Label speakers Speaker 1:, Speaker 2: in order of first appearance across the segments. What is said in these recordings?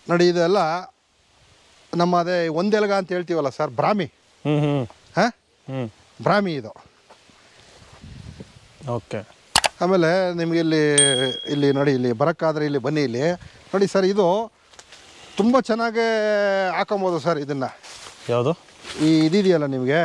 Speaker 1: ನೋಡಿ ಇದೆಲ್ಲ ನಮ್ಮ ಅದೇ ಒಂದೆಲಗ ಅಂತ ಹೇಳ್ತೀವಲ್ಲ ಸರ್, ಬ್ರಾಹ್ಮಿ. ಹಾಂ, ಬ್ರಾಹ್ಮಿ ಇದು.
Speaker 2: ಓಕೆ.
Speaker 1: ಆಮೇಲೆ ನಿಮಗೆ ಇಲ್ಲಿ ನೋಡಿ, ಇಲ್ಲಿ ಬರೋಕ್ಕಾದ್ರೆ ಇಲ್ಲಿ ಬನ್ನಿ. ಇಲ್ಲಿ ನೋಡಿ ಸರ್, ಇದು ತುಂಬ ಚೆನ್ನಾಗೇ ಹಾಕೊಬೋದು ಸರ್ ಇದನ್ನು.
Speaker 2: ಯಾವುದು?
Speaker 1: ಇದೆಯಲ್ಲ ನಿಮಗೆ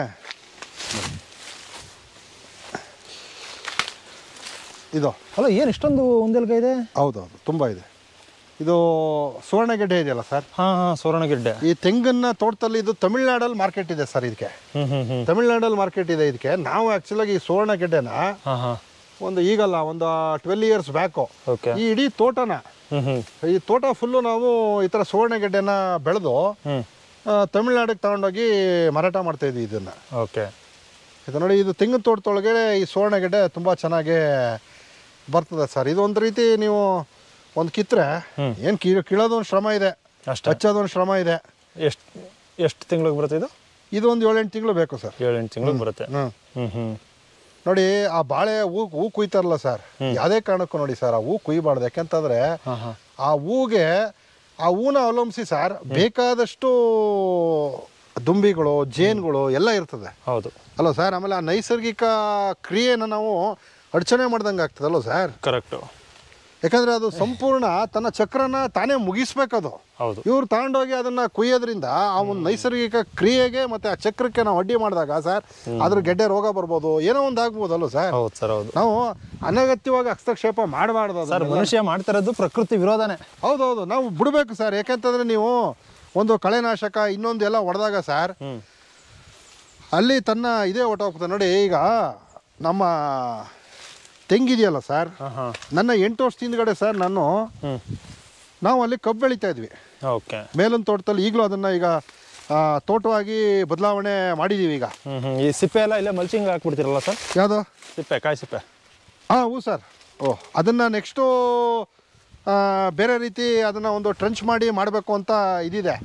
Speaker 1: ಇದು.
Speaker 2: ಅಲ್ಲ, ಏನು ಇಷ್ಟೊಂದು ಒಂದೆಲ್ಗ ಇದೆ?
Speaker 1: ಹೌದೌದು, ತುಂಬ ಇದೆ. ಇದು ಸುವರ್ಣಗೆಡ್ಡೆ ಇದೆಯಲ್ಲ ಸರ್.
Speaker 2: ಹಾಂ, ಸುವರ್ಣಗೆಡ್ಡೆ.
Speaker 1: ಈ ತೆಂಗನ್ನ ತೋಟದಲ್ಲಿ ಇದು ತಮಿಳ್ನಾಡಲ್ಲಿ ಮಾರ್ಕೆಟ್ ಇದೆ ಸರ್ ಇದಕ್ಕೆ. ತಮಿಳ್ನಾಡಲ್ಲಿ ಮಾರ್ಕೆಟ್ ಇದೆ ಇದಕ್ಕೆ. ನಾವು ಆ್ಯಕ್ಚುಲಾಗಿ ಈ ಸುವರ್ಣಗೆಡ್ಡೆನ ಒಂದು ಈಗಲ್ಲ, ಒಂದು 12 years ಬ್ಯಾಕು ಈ ಇಡೀ ತೋಟನ, ಈ ತೋಟ ಫುಲ್ಲು ನಾವು ಈ ಥರ ಸುವರ್ಣಗೆಡ್ಡೆನ ಬೆಳೆದು ತಮಿಳ್ನಾಡಿಗೆ ತಗೊಂಡೋಗಿ ಮಾರಾಟ ಮಾಡ್ತಾ ಇದ್ವಿ ಇದನ್ನು.
Speaker 2: ಓಕೆ.
Speaker 1: ಇದು ನೋಡಿ, ಇದು ತೆಂಗಿನ ತೋಟದೊಳಗೆ ಈ ಸುವರ್ಣಗೆಡ್ಡೆ ತುಂಬ ಚೆನ್ನಾಗೇ ಬರ್ತದೆ ಸರ್. ಇದು ಒಂದು ರೀತಿ ನೀವು ಒಂದು ಕಿತ್ತರೆ ಏನು ಕೀಳೋದೊಂದು ಶ್ರಮ ಇದೆ, ಹಚ್ಚೋದೊಂದು ಶ್ರಮ ಇದೆ.
Speaker 2: ಎಷ್ಟು ತಿಂಗಳಿಗೆ ಬರುತ್ತೆ ಇದು?
Speaker 1: ಇದು ಒಂದು 7-8 ತಿಂಗಳು ಬೇಕು ಸರ್.
Speaker 2: 7-8 ತಿಂಗಳಿಗೆ ಬರುತ್ತೆ.
Speaker 1: ನೋಡಿ, ಆ ಬಾಳೆ ಹೂ ಕುಯ್ತಾರಲ್ಲ ಸರ್, ಯಾವುದೇ ಕಾರಣಕ್ಕೂ ನೋಡಿ ಸರ್, ಆ ಹೂ ಕುಯ್ಬಾರ್ದು. ಯಾಕೆಂತಂದ್ರೆ ಆ ಹೂನ ಅವಲಂಬಿಸಿ ಸರ್ ಬೇಕಾದಷ್ಟು ದುಂಬಿಗಳು, ಜೇನುಗಳು ಎಲ್ಲ ಇರ್ತದೆ.
Speaker 2: ಹೌದು
Speaker 1: ಅಲ್ವ ಸರ್? ಆಮೇಲೆ ಆ ನೈಸರ್ಗಿಕ ಕ್ರಿಯೆನ ನಾವು ಅಡಚಣೆ ಮಾಡ್ದಂಗೆ ಆಗ್ತದಲ್ವ ಸರ್?
Speaker 2: ಕರೆಕ್ಟು.
Speaker 1: ಯಾಕಂದರೆ ಅದು ಸಂಪೂರ್ಣ ತನ್ನ ಚಕ್ರನ ತಾನೇ ಮುಗಿಸ್ಬೇಕದು.
Speaker 2: ಹೌದು.
Speaker 1: ಇವ್ರು ತಗೊಂಡೋಗಿ ಅದನ್ನು ಕುಯ್ಯೋದ್ರಿಂದ ಆ ಒಂದು ನೈಸರ್ಗಿಕ ಕ್ರಿಯೆಗೆ ಮತ್ತು ಆ ಚಕ್ರಕ್ಕೆ ನಾವು ಅಡ್ಡಿ ಮಾಡಿದಾಗ ಸರ್, ಅದ್ರ ಗೆಡ್ಡೆ ರೋಗ ಬರ್ಬೋದು, ಏನೋ ಒಂದು ಆಗ್ಬೋದಲ್ವ ಸರ್?
Speaker 2: ಹೌದು ಸರ್, ಹೌದು.
Speaker 1: ನಾವು ಅನಗತ್ಯವಾಗಿ ಹಸ್ತಕ್ಷೇಪ ಮಾಡಬಾರ್ದು
Speaker 2: ಸರ್. ಮನುಷ್ಯ ಮಾಡ್ತಿರೋದು ಪ್ರಕೃತಿ ವಿರೋಧನೇ.
Speaker 1: ಹೌದೌದು, ನಾವು ಬಿಡಬೇಕು ಸರ್. ಯಾಕೆಂತಂದರೆ ನೀವು ಒಂದು ಕಳೆನಾಶಕ ಇನ್ನೊಂದು ಎಲ್ಲ ಹೊಡೆದಾಗ ಸರ್, ಅಲ್ಲಿ ತನ್ನ ಇದೇ ಹೊಟ್ಟೋಗ್ತದೆ. ನೋಡಿ, ಈಗ ನಮ್ಮ ತೆಂಗಿದೆಯಲ್ಲ ಸರ್, ನನ್ನ 8 ವರ್ಷದ ಹಿಂದ್ಗಡೆ ಸರ್ ನಾವು ಅಲ್ಲಿ ಕಬ್ಬು ಬೆಳೀತಾ ಇದ್ವಿ.
Speaker 2: ಓಕೆ.
Speaker 1: ಮೇಲೊಂದು ತೋಟದಲ್ಲಿ. ಈಗಲೂ ಅದನ್ನು ಈಗ ತೋಟವಾಗಿ ಬದಲಾವಣೆ ಮಾಡಿದ್ದೀವಿ ಈಗ.
Speaker 2: ಈ ಸಿಪ್ಪೆ ಎಲ್ಲ ಇಲ್ಲೇ ಮಲ್ಚಿಂಗ್ ಹಾಕ್ಬಿಡ್ತೀರಲ್ಲ ಸರ್?
Speaker 1: ಯಾವುದು
Speaker 2: ಸಿಪ್ಪೆ? ಕಾಯಿ ಸಿಪ್ಪೆ?
Speaker 1: ಹ್ಞೂ ಸರ್. ಅದನ್ನು ನೆಕ್ಸ್ಟು ಬೇರೆ ರೀತಿ ಅದನ್ನು ಒಂದು ಟ್ರಂಚ್ ಮಾಡಿ ಮಾಡಬೇಕು ಅಂತ ಇದಿದೆ.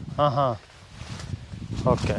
Speaker 2: ಓಕೆ.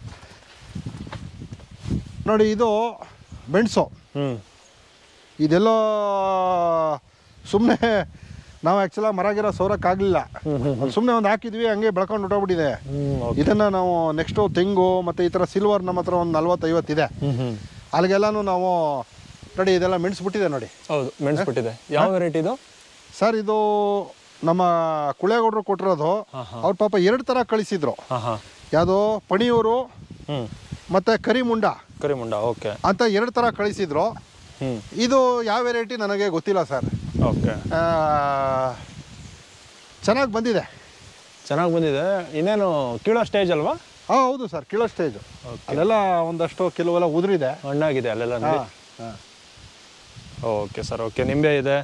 Speaker 1: ನೋಡಿ, ಇದು ಮೆಣಸು. ಇದೆಲ್ಲೋ ಸುಮ್ಮನೆ ನಾವು ಆ್ಯಕ್ಚುಲಾಗಿ ಮರ ಗಿರ ಸೋರಕ್ಕಾಗಲಿಲ್ಲ, ಸುಮ್ಮನೆ ಒಂದು ಹಾಕಿದ್ವಿ, ಹಂಗೆ ಬೆಳ್ಕೊಂಡು ಹೊಟ್ಟೋಗ್ಬಿಟ್ಟಿದೆ. ಇದನ್ನು ನಾವು ನೆಕ್ಸ್ಟು ತೆಂಗು ಮತ್ತು ಈ ಥರ ಸಿಲ್ವರ್ ನಮ್ಮ ಹತ್ರ ಒಂದು 40-50 ಇದೆ. ಅಲ್ಲಿಗೆಲ್ಲನೂ ನಾವು ನೋಡಿ, ಇದೆಲ್ಲ ಮೆಣಸ್ಬಿಟ್ಟಿದೆ ನೋಡಿ.
Speaker 2: ಹೌದು, ಮೆಣಸ್ಬಿಟ್ಟಿದೆ. ಯಾವ ವೆರೈಟಿ ಇದು
Speaker 1: ಸರ್? ಇದು ನಮ್ಮ ಕುಳೇಗೌಡರು ಕೊಟ್ಟಿರೋದು. ಅವ್ರ ಪಾಪ 2 ಥರ ಕಳಿಸಿದ್ರು. ಯಾವುದೋ ಪಣಿಯೂರು ಮತ್ತು ಕರಿಮುಂಡ.
Speaker 2: ಓಕೆ
Speaker 1: ಅಂತ 2 ಥರ ಕಳಿಸಿದ್ರು. ಇದು ಯಾವ ವೆರೈಟಿ ನನಗೆ ಗೊತ್ತಿಲ್ಲ ಸರ್.
Speaker 2: ಓಕೆ.
Speaker 1: ಚೆನ್ನಾಗಿ ಬಂದಿದೆ.
Speaker 2: ಇನ್ನೇನು ಕೀಳೋ ಸ್ಟೇಜ್ ಅಲ್ವಾ?
Speaker 1: ಹೌದು ಸರ್, ಕೀಳೋ ಸ್ಟೇಜು. ಅಲ್ಲೆಲ್ಲ ಒಂದಷ್ಟು ಕೆಲವೆಲ್ಲ ಉದುರಿದೆ,
Speaker 2: ಹಣ್ಣಾಗಿದೆ ಅಲ್ಲೆಲ್ಲ. Okay sir. ಓಕೆ. ನಿಂಬೆ ಇದೆ.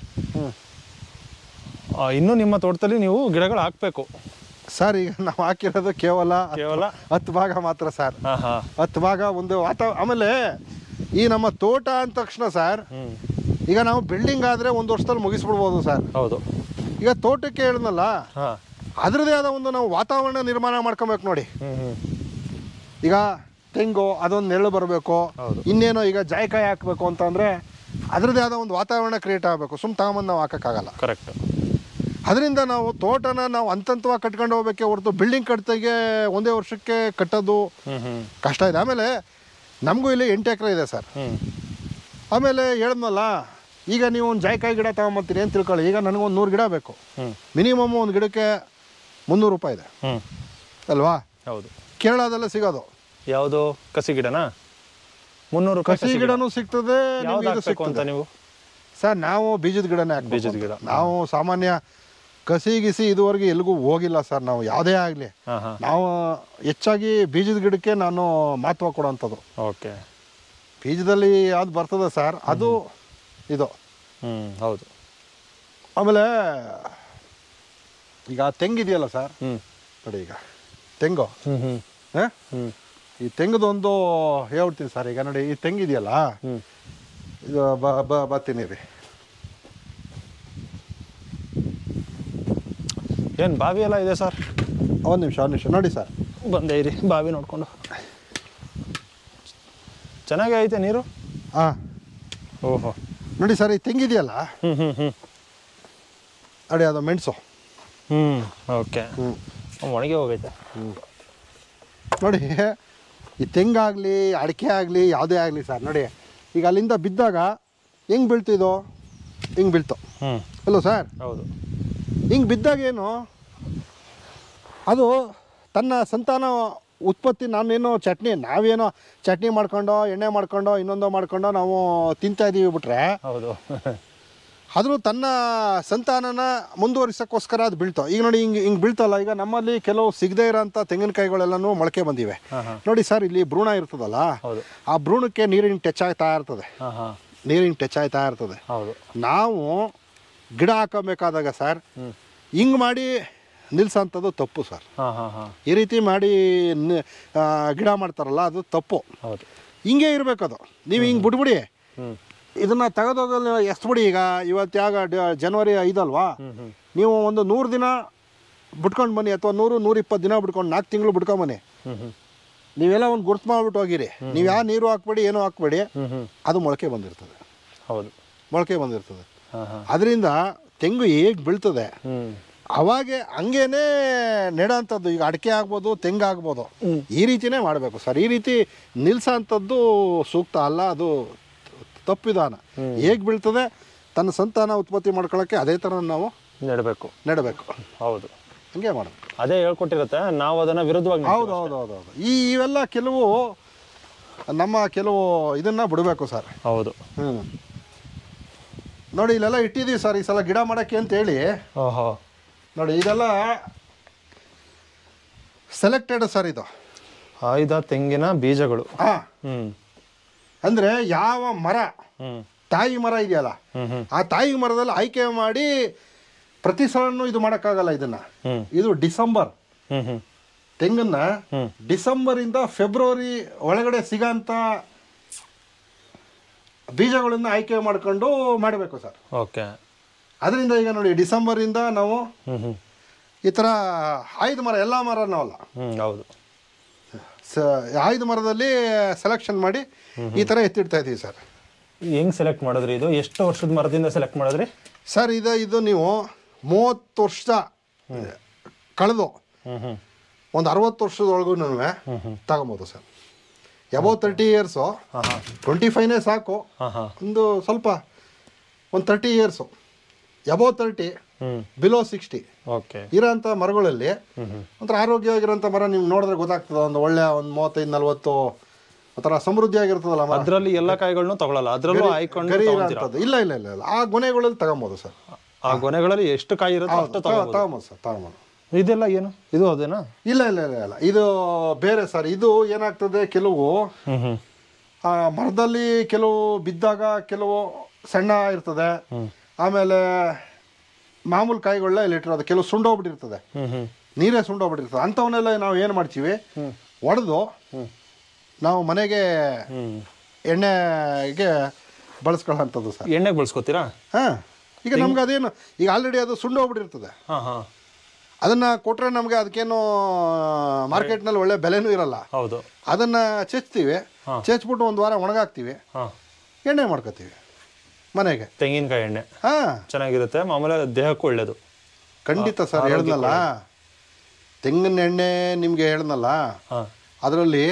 Speaker 2: ಇನ್ನೂ ನಿಮ್ಮ ತೋಟದಲ್ಲಿ ನೀವು ಗಿಡಗಳು ಹಾಕಬೇಕು
Speaker 1: ಸರ್. ಈಗ ನಾವು ಹಾಕಿರೋದು ಕೇವಲ 10 ಭಾಗ ಮಾತ್ರ ಸರ್. 10 ಭಾಗ ಒಂದು ಆಮೇಲೆ ಈ ನಮ್ಮ ತೋಟ ಅಂದ ತಕ್ಷಣ ಸರ್, ಈಗ ನಾವು ಬಿಲ್ಡಿಂಗ್ ಆದರೆ 1 ವರ್ಷದಲ್ಲಿ ಮುಗಿಸ್ಬಿಡ್ಬೋದು ಸರ್.
Speaker 2: ಹೌದು.
Speaker 1: ಈಗ ತೋಟಕ್ಕೆ ಹೇಳಿದ್ನಲ್ಲ, ಅದರದೇ ಆದ ಒಂದು ನಾವು ವಾತಾವರಣ ನಿರ್ಮಾಣ ಮಾಡ್ಕೊಬೇಕು ನೋಡಿ. ಈಗ ತೆಂಗು ಅದೊಂದು ನೆರಳು ಬರಬೇಕು, ಇನ್ನೇನೋ ಈಗ ಜಾಯಿಕಾಯಿ ಹಾಕಬೇಕು ಅಂತಂದರೆ ಅದರದೇ ಆದ ಒಂದು ವಾತಾವರಣ ಕ್ರಿಯೇಟ್ ಆಗಬೇಕು. ಸುಮ್ಮನೆ ತಗೊಂಬಂದು ನಾವು ಹಾಕೋಕ್ಕಾಗಲ್ಲ.
Speaker 2: ಕರೆಕ್ಟ್.
Speaker 1: ಅದರಿಂದ ನಾವು ತೋಟನ ನಾವು ಹಂತವಾಗಿ ಕಟ್ಕೊಂಡು ಹೋಗ್ಬೇಕೆ ಹೊರತು ಬಿಲ್ಡಿಂಗ್ ಕಟ್ತಾಗೆ 1 ವರ್ಷಕ್ಕೆ ಕಟ್ಟೋದು ಕಷ್ಟ ಇದೆ. ಆಮೇಲೆ ನಮಗೂ ಇಲ್ಲಿ 8 ಎಕರೆ ಇದೆ ಸರ್. ಆಮೇಲೆ ಹೇಳಿದ್ನಲ್ಲ, ಈಗ ನೀವು ಒಂದು ಜಾಯಿಕಾಯಿ ಗಿಡ ತಗೊಂಬತ್ತೀರಿ ಅಂತ ತಿಳ್ಕೊಳ್ಳಿ. ಈಗ ನನಗೊಂದು 100 ಗಿಡ ಬೇಕು. ಮಿನಿಮಮ್ ಒಂದು ಗಿಡಕ್ಕೆ 300 ರೂಪಾಯಿ ಇದೆ ಅಲ್ವಾ?
Speaker 2: ಹೌದು.
Speaker 1: ಕೇರಳದಲ್ಲೇ ಸಿಗೋದು.
Speaker 2: ಯಾವುದು? ಕಸಿ ಗಿಡನಾ? 300 ರೂಪಾಯಿ
Speaker 1: ಕಸಿ ಗಿಡನೂ ಸಿಗ್ತದೆ.
Speaker 2: ನೀವು
Speaker 1: ಸರ್, ನಾವು ಬೀಜದ ಗಿಡನೇ ಹಾಕಿ.
Speaker 2: ಬೀಜದ ಗಿಡ
Speaker 1: ನಾವು ಸಾಮಾನ್ಯ ಕಸಿ ಗಿಸಿ ಇದುವರೆಗೆ ಎಲ್ಲಿಗೂ ಹೋಗಿಲ್ಲ ಸರ್. ನಾವು ಯಾವುದೇ ಆಗಲಿ ನಾವು ಹೆಚ್ಚಾಗಿ ಬೀಜದ ಗಿಡಕ್ಕೆ ನಾನು ಮಹತ್ವ ಕೊಡೋಂಥದ್ದು.
Speaker 2: ಓಕೆ.
Speaker 1: ಬೀಜದಲ್ಲಿ ಯಾವ್ದು ಬರ್ತದೆ ಸರ್, ಅದು ಇದು.
Speaker 2: ಹೌದು.
Speaker 1: ಆಮೇಲೆ ಈಗ ತೆಂಗಿದೆಯಲ್ಲ ಸರ್, ನೋಡಿ, ಈಗ ತೆಂಗು ಈ ತೆಂಗದೊಂದು ಹೇಳ್ತೀನಿ ಸರ್. ಈಗ ನೋಡಿ, ಈ ತೆಂಗಿದೆಯಲ್ಲ, ಇದು ಬರ್ತೀನಿ ರೀ.
Speaker 2: ಏನು ಬಾವಿ ಎಲ್ಲ ಇದೆ ಸರ್?
Speaker 1: ಒಂದು ನಿಮಿಷ ನೋಡಿ ಸರ್.
Speaker 2: ಬಂದೇ ಇರಿ, ಬಾವಿ ನೋಡಿಕೊಂಡು. ಚೆನ್ನಾಗೇ ಐತೆ ನೀರು. ಓಹೋ.
Speaker 1: ನೋಡಿ ಸರ್, ಈ ತೆಂಗಿದೆಯಲ್ಲ, ನೋಡಿ, ಅದು ಮೆಣಸು.
Speaker 2: ಓಕೆ ಒಣಗಿ ಹೋಗೈತೆ.
Speaker 1: ನೋಡಿ ಈ ತೆಂಗಾಗಲಿ ಅಡಿಕೆ ಆಗಲಿ ಯಾವುದೇ ಆಗಲಿ ಸರ್, ನೋಡಿ ಈಗ ಅಲ್ಲಿಂದ ಬಿದ್ದಾಗ ಹೆಂಗೆ ಬೀಳ್ತಿದೋ ಹಿಂಗೆ ಬೀಳ್ತು ಅಲ್ಲೋ ಸರ್.
Speaker 2: ಹೌದು.
Speaker 1: ಹಿಂಗೆ ಬಿದ್ದಾಗೇನು ಅದು ತನ್ನ ಸಂತಾನ ಉತ್ಪತ್ತಿ, ನಾವೇನೋ ಚಟ್ನಿ ಮಾಡ್ಕೊಂಡು ಎಣ್ಣೆ ಮಾಡ್ಕೊಂಡು ಇನ್ನೊಂದು ಮಾಡ್ಕೊಂಡು ನಾವು ತಿಂತಾ ಇದ್ದೀವಿ ಬಿಟ್ರೆ,
Speaker 2: ಹೌದು,
Speaker 1: ಆದರೂ ತನ್ನ ಸಂತಾನನ ಮುಂದುವರಿಸೋಕ್ಕೋಸ್ಕರ ಅದು ಬೀಳ್ತಾವೆ. ಈಗ ನೋಡಿ ಹಿಂಗೆ ಬೀಳ್ತಲ್ಲ, ಈಗ ನಮ್ಮಲ್ಲಿ ಕೆಲವು ಸಿಗದೇ ಇರೋಂಥ ತೆಂಗಿನಕಾಯಿಗಳೆಲ್ಲನೂ ಮೊಳಕೆ ಬಂದಿವೆ. ನೋಡಿ ಸರ್, ಇಲ್ಲಿ ಭ್ರೂಣ ಇರ್ತದಲ್ಲ, ಆ ಭ್ರೂಣಕ್ಕೆ ನೀರಿನ ಟಚ್ ಆಗ್ತಾ ಇರ್ತದೆ, ನಾವು ಗಿಡ ಹಾಕೋಬೇಕಾದಾಗ ಸರ್ ಹಿಂಗೆ ಮಾಡಿ ನಿಲ್ಸೋಂಥದ್ದು ತಪ್ಪು ಸರ್. ಈ ರೀತಿ ಮಾಡಿ ಗಿಡ ಮಾಡ್ತಾರಲ್ಲ, ಅದು ತಪ್ಪು. ಹಿಂಗೆ ಇರಬೇಕು ಅದು. ನೀವು ಹಿಂಗೆ ಬಿಟ್ಬಿಡಿ, ಇದನ್ನು ತೆಗೆದೋಗಲು ಎಷ್ಟು ಬಿಡಿ. ಈಗ ಇವತ್ತು ಜನವರಿ 5 ಅಲ್ವಾ, ನೀವು ಒಂದು 100 ದಿನ ಬಿಟ್ಕೊಂಡು ಬನ್ನಿ, ಅಥವಾ 100-120 ದಿನ ಬಿಟ್ಕೊಂಡು 4 ತಿಂಗಳು ಬಿಟ್ಕೊಂಬನ್ನಿ. ನೀವೆಲ್ಲ ಒಂದು ಗುರ್ತು ಮಾಡ್ಬಿಟ್ಟು ಹೋಗಿರಿ, ನೀವು ಯಾವ ನೀರು ಹಾಕ್ಬೇಡಿ, ಏನೂ ಹಾಕ್ಬೇಡಿ, ಅದು ಮೊಳಕೆ ಬಂದಿರ್ತದೆ.
Speaker 2: ಹೌದು,
Speaker 1: ಮೊಳಕೆ ಬಂದಿರ್ತದೆ. ಅದರಿಂದ ತೆಂಗು ಹೇಗೆ ಬೀಳ್ತದೆ ಅವಾಗೆ ಹಂಗೇನೆ ನೆಡೋಂಥದ್ದು. ಈಗ ಅಡಿಕೆ ಆಗ್ಬೋದು, ತೆಂಗು ಆಗ್ಬೋದು, ಈ ರೀತಿನೇ ಮಾಡಬೇಕು ಸರ್. ಈ ರೀತಿ ನಿಲ್ಸೋಂಥದ್ದು ಸೂಕ್ತ ಅಲ್ಲ, ಅದು ತಪ್ಪಿದಾನ. ಹೇಗೆ ಬೀಳ್ತದೆ ತನ್ನ ಸಂತಾನ ಉತ್ಪತ್ತಿ ಮಾಡ್ಕೊಳ್ಳೋಕ್ಕೆ ಅದೇ ಥರ ನಾವು ನೆಡಬೇಕು.
Speaker 2: ಹೌದು,
Speaker 1: ಹಂಗೆ ಮಾಡಬೇಕು.
Speaker 2: ಅದೇ ಹೇಳ್ಕೊಟ್ಟಿರುತ್ತೆ, ನಾವು ಅದನ್ನು ವಿರುದ್ಧವಾಗಿ.
Speaker 1: ಹೌದು. ಇವೆಲ್ಲ ಕೆಲವು ಇದನ್ನು ಬಿಡಬೇಕು ಸರ್.
Speaker 2: ಹೌದು.
Speaker 1: ನೋಡಿ ಇಲ್ಲೆಲ್ಲ ಇಟ್ಟಿದ್ದೀವಿ ಸರ್ ಈ ಸಲ ಗಿಡ ಮಾಡೋಕ್ಕೆ ಅಂತೇಳಿ. ನೋಡಿ ಇದೆಲ್ಲ ಸೆಲೆಕ್ಟೆಡ್ ಸರ್, ಇದು
Speaker 2: ಆಯ್ದ ತೆಂಗಿನ ಬೀಜಗಳು.
Speaker 1: ಅಂದರೆ ಯಾವ ಮರ, ತಾಯಿ ಮರ ಇದೆಯಲ್ಲ, ಆ ತಾಯಿ ಮರದಲ್ಲಿ ಆಯ್ಕೆ ಮಾಡಿ ಪ್ರತಿ ಸಲನೂ ಇದು ಮಾಡೋಕ್ಕಾಗಲ್ಲ. ಇದು ಡಿಸೆಂಬರ್, ತೆಂಗನ್ನ ಡಿಸೆಂಬರಿಂದ ಫೆಬ್ರವರಿ ಒಳಗಡೆ ಸಿಗೋಂಥ ಬೀಜಗಳನ್ನು ಆಯ್ಕೆ ಮಾಡ್ಕೊಂಡು ಮಾಡಬೇಕು ಸರ್.
Speaker 2: ಓಕೆ.
Speaker 1: ಅದರಿಂದ ಈಗ ನೋಡಿ ಡಿಸೆಂಬರಿಂದ ನಾವು ಈ ಥರ ಆಯ್ದ ಮರ, ಎಲ್ಲ ಮರನವಲ್ಲ,
Speaker 2: ಹೌದು,
Speaker 1: ಆಯ್ದ ಮರದಲ್ಲಿ ಸೆಲೆಕ್ಷನ್ ಮಾಡಿ ಈ ಥರ ಎತ್ತಿಡ್ತಾ ಇದ್ದೀವಿ ಸರ್.
Speaker 2: ಹೆಂಗೆ ಸೆಲೆಕ್ಟ್ ಮಾಡಿದ್ರಿ? ಇದು ಎಷ್ಟು ವರ್ಷದ ಮರದಿಂದ ಸೆಲೆಕ್ಟ್ ಮಾಡಿದ್ರಿ
Speaker 1: ಸರ್? ಇದು ನೀವು 30 ವರ್ಷ ಕಳೆದು ಒಂದು 60 ವರ್ಷದೊಳಗೂ ತಗೊಬೋದು ಸರ್. ಅಬೌವ್ 30 ಇಯರ್ಸು, 25ನೇ ಸಾಕು. ಒಂದು ಸ್ವಲ್ಪ ಒಂದು 30 ಇಯರ್ಸು, ಅಬೌವ್ 30, ಬಿಲೋ 60 ಇರೋಂಥ ಮರಗಳಲ್ಲಿ ಒಂಥರ ಆರೋಗ್ಯವಾಗಿರೋಂಥ ಮರ ನೀವು ನೋಡಿದ್ರೆ ಗೊತ್ತಾಗ್ತದೆ. ಒಂದು ಒಳ್ಳೆ ಒಂದು 35-40 ಒಂಥರ ಸಮೃದ್ಧಿಯಾಗಿರ್ತದಲ್ಲ ಮರ.
Speaker 2: ಅದರಲ್ಲಿ ಎಲ್ಲ ಕಾಯಿಗಳನ್ನು ತಗೊಳ್ಳಲ್ಲ, ಅದರಲ್ಲೂ
Speaker 1: ಗರಿ ಇರೋಂಥದ್ದು ಇಲ್ಲ. ಆ ಗೊನೆಗಳಲ್ಲಿ ತಗೊಬೋದು ಸರ್.
Speaker 2: ಆ ಗೊನೆಗಳಲ್ಲಿ ಎಷ್ಟು ಕಾಯಿ ಇರುತ್ತೆ
Speaker 1: ತಗೊಬೋದು ಸರ್, ತಗೊಬೋದು.
Speaker 2: ಇದೆಲ್ಲ ಏನು? ಇದು ಅದೇನಾ?
Speaker 1: ಇಲ್ಲ, ಇದು ಬೇರೆ ಸರ್. ಇದು ಏನಾಗ್ತದೆ, ಕೆಲವು ಮರದಲ್ಲಿ ಕೆಲವು ಬಿದ್ದಾಗ ಕೆಲವು ಸಣ್ಣ ಇರ್ತದೆ, ಆಮೇಲೆ ಮಾಮೂಲು ಕಾಯಿಗಳನ್ನ ಇಲ್ಲಿ ಇಟ್ಟಿರೋದು ಕೆಲವು ಸುಂಡೋಗ್ಬಿಟ್ಟಿರ್ತದೆ, ನೀರೇ ಸುಂಡೋಗ್ಬಿಟ್ಟಿರ್ತದೆ. ಅಂಥವನ್ನೆಲ್ಲ ನಾವು ಏನು ಮಾಡ್ತೀವಿ, ಒಡೆದು ನಾವು ಮನೆಗೆ ಎಣ್ಣೆಗೆ ಬಳಸ್ಕೊಳ್ಳೋಂಥದ್ದು ಸರ್.
Speaker 2: ಎಣ್ಣೆಗೆ ಬಳಸ್ಕೊತೀರಾ?
Speaker 1: ಈಗ ನಮ್ಗೆ ಅದೇನು, ಈಗ ಆಲ್ರೆಡಿ ಅದು ಸುಂಡೋಗ್ಬಿಟ್ಟಿರ್ತದೆ, ಅದನ್ನು ಕೊಟ್ಟರೆ ನಮಗೆ ಅದಕ್ಕೇನು ಮಾರ್ಕೆಟ್ನಲ್ಲಿ ಒಳ್ಳೆ ಬೆಲೆನೂ ಇರಲ್ಲ.
Speaker 2: ಹೌದು.
Speaker 1: ಅದನ್ನು ಚೆಚ್ತೀವಿ, ಚೆಚ್ಬಿಟ್ಟು ಒಂದು ವಾರ ಒಣಗಾಕ್ತೀವಿ, ಎಣ್ಣೆ ಮಾಡ್ಕೋತೀವಿ ಮನೆಗೆ.
Speaker 2: ತೆಂಗಿನಕಾಯಿ ಎಣ್ಣೆ ಚೆನ್ನಾಗಿರುತ್ತೆ, ಮಾಮೂಲಿ ದೇಹಕ್ಕೂ ಒಳ್ಳೇದು.
Speaker 1: ಖಂಡಿತ ಸರ್. ಹೇಳ್ದಲ್ಲ ತೆಂಗಿನ ಎಣ್ಣೆ ನಿಮಗೆ ಹೇಳ್ದಲ್ಲ, ಅದರಲ್ಲಿ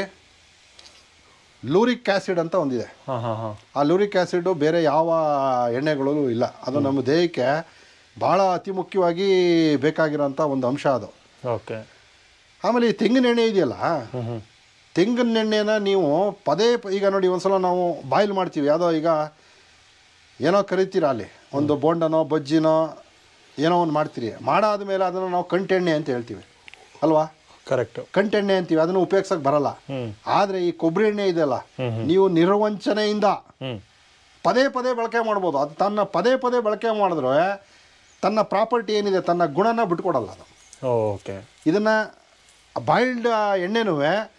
Speaker 1: ಲೂರಿಕ್ ಆ್ಯಸಿಡ್ ಅಂತ ಒಂದಿದೆ. ಆ ಲೂರಿಕ್ ಆ್ಯಸಿಡು ಬೇರೆ ಯಾವ ಎಣ್ಣೆಗಳಲ್ಲೂ ಇಲ್ಲ. ಅದು ನಮ್ಮ ದೇಹಕ್ಕೆ ಭಾಳ ಅತಿ ಮುಖ್ಯವಾಗಿ ಬೇಕಾಗಿರೋಂಥ ಒಂದು ಅಂಶ ಅದು.
Speaker 2: ಓಕೆ.
Speaker 1: ಆಮೇಲೆ ಈ ತೆಂಗಿನ ಎಣ್ಣೆ ಇದೆಯಲ್ಲ, ತೆಂಗಿನ ಎಣ್ಣೆನ ನೀವು ಈಗ ನೋಡಿ ಒಂದ್ಸಲ ನಾವು ಬಾಯ್ಲ್ ಮಾಡ್ತೀವಿ, ಯಾವುದೋ ಈಗ ಏನೋ ಕರಿತೀರ ಅಲ್ಲಿ, ಒಂದು ಬೋಂಡನೋ ಬಜ್ಜಿನೋ ಏನೋ ಒಂದು ಮಾಡ್ತೀರಿ, ಮಾಡಾದ್ಮೇಲೆ ಅದನ್ನು ನಾವು ಕಂಟೆಣ್ಣೆ ಅಂತ ಹೇಳ್ತೀವಿ ಅಲ್ವಾ?
Speaker 2: ಕರೆಕ್ಟ್,
Speaker 1: ಕಂಟೆಣ್ಣೆ ಅಂತೀವಿ. ಅದನ್ನು ಉಪಯೋಗಿಸಕ್ಕೆ ಬರಲ್ಲ. ಆದರೆ ಈ ಕೊಬ್ಬರಿ ಎಣ್ಣೆ ಇದೆಯಲ್ಲ, ನೀವು ನಿರ್ವಂಚನೆಯಿಂದ ಪದೇ ಬಳಕೆ ಮಾಡ್ಬೋದು. ಅದು ತನ್ನ ಪದೇ ಬಳಕೆ ಮಾಡಿದ್ರೆ ತನ್ನ ಪ್ರಾಪರ್ಟಿ ಏನಿದೆ, ತನ್ನ ಗುಣನ ಬಿಟ್ಕೊಡಲ್ಲ ಅದು.
Speaker 2: ಓಕೆ.
Speaker 1: ಇದನ್ನು ಬಾಯ್ಲ್ಡ್ ಎಣ್ಣೆನೂ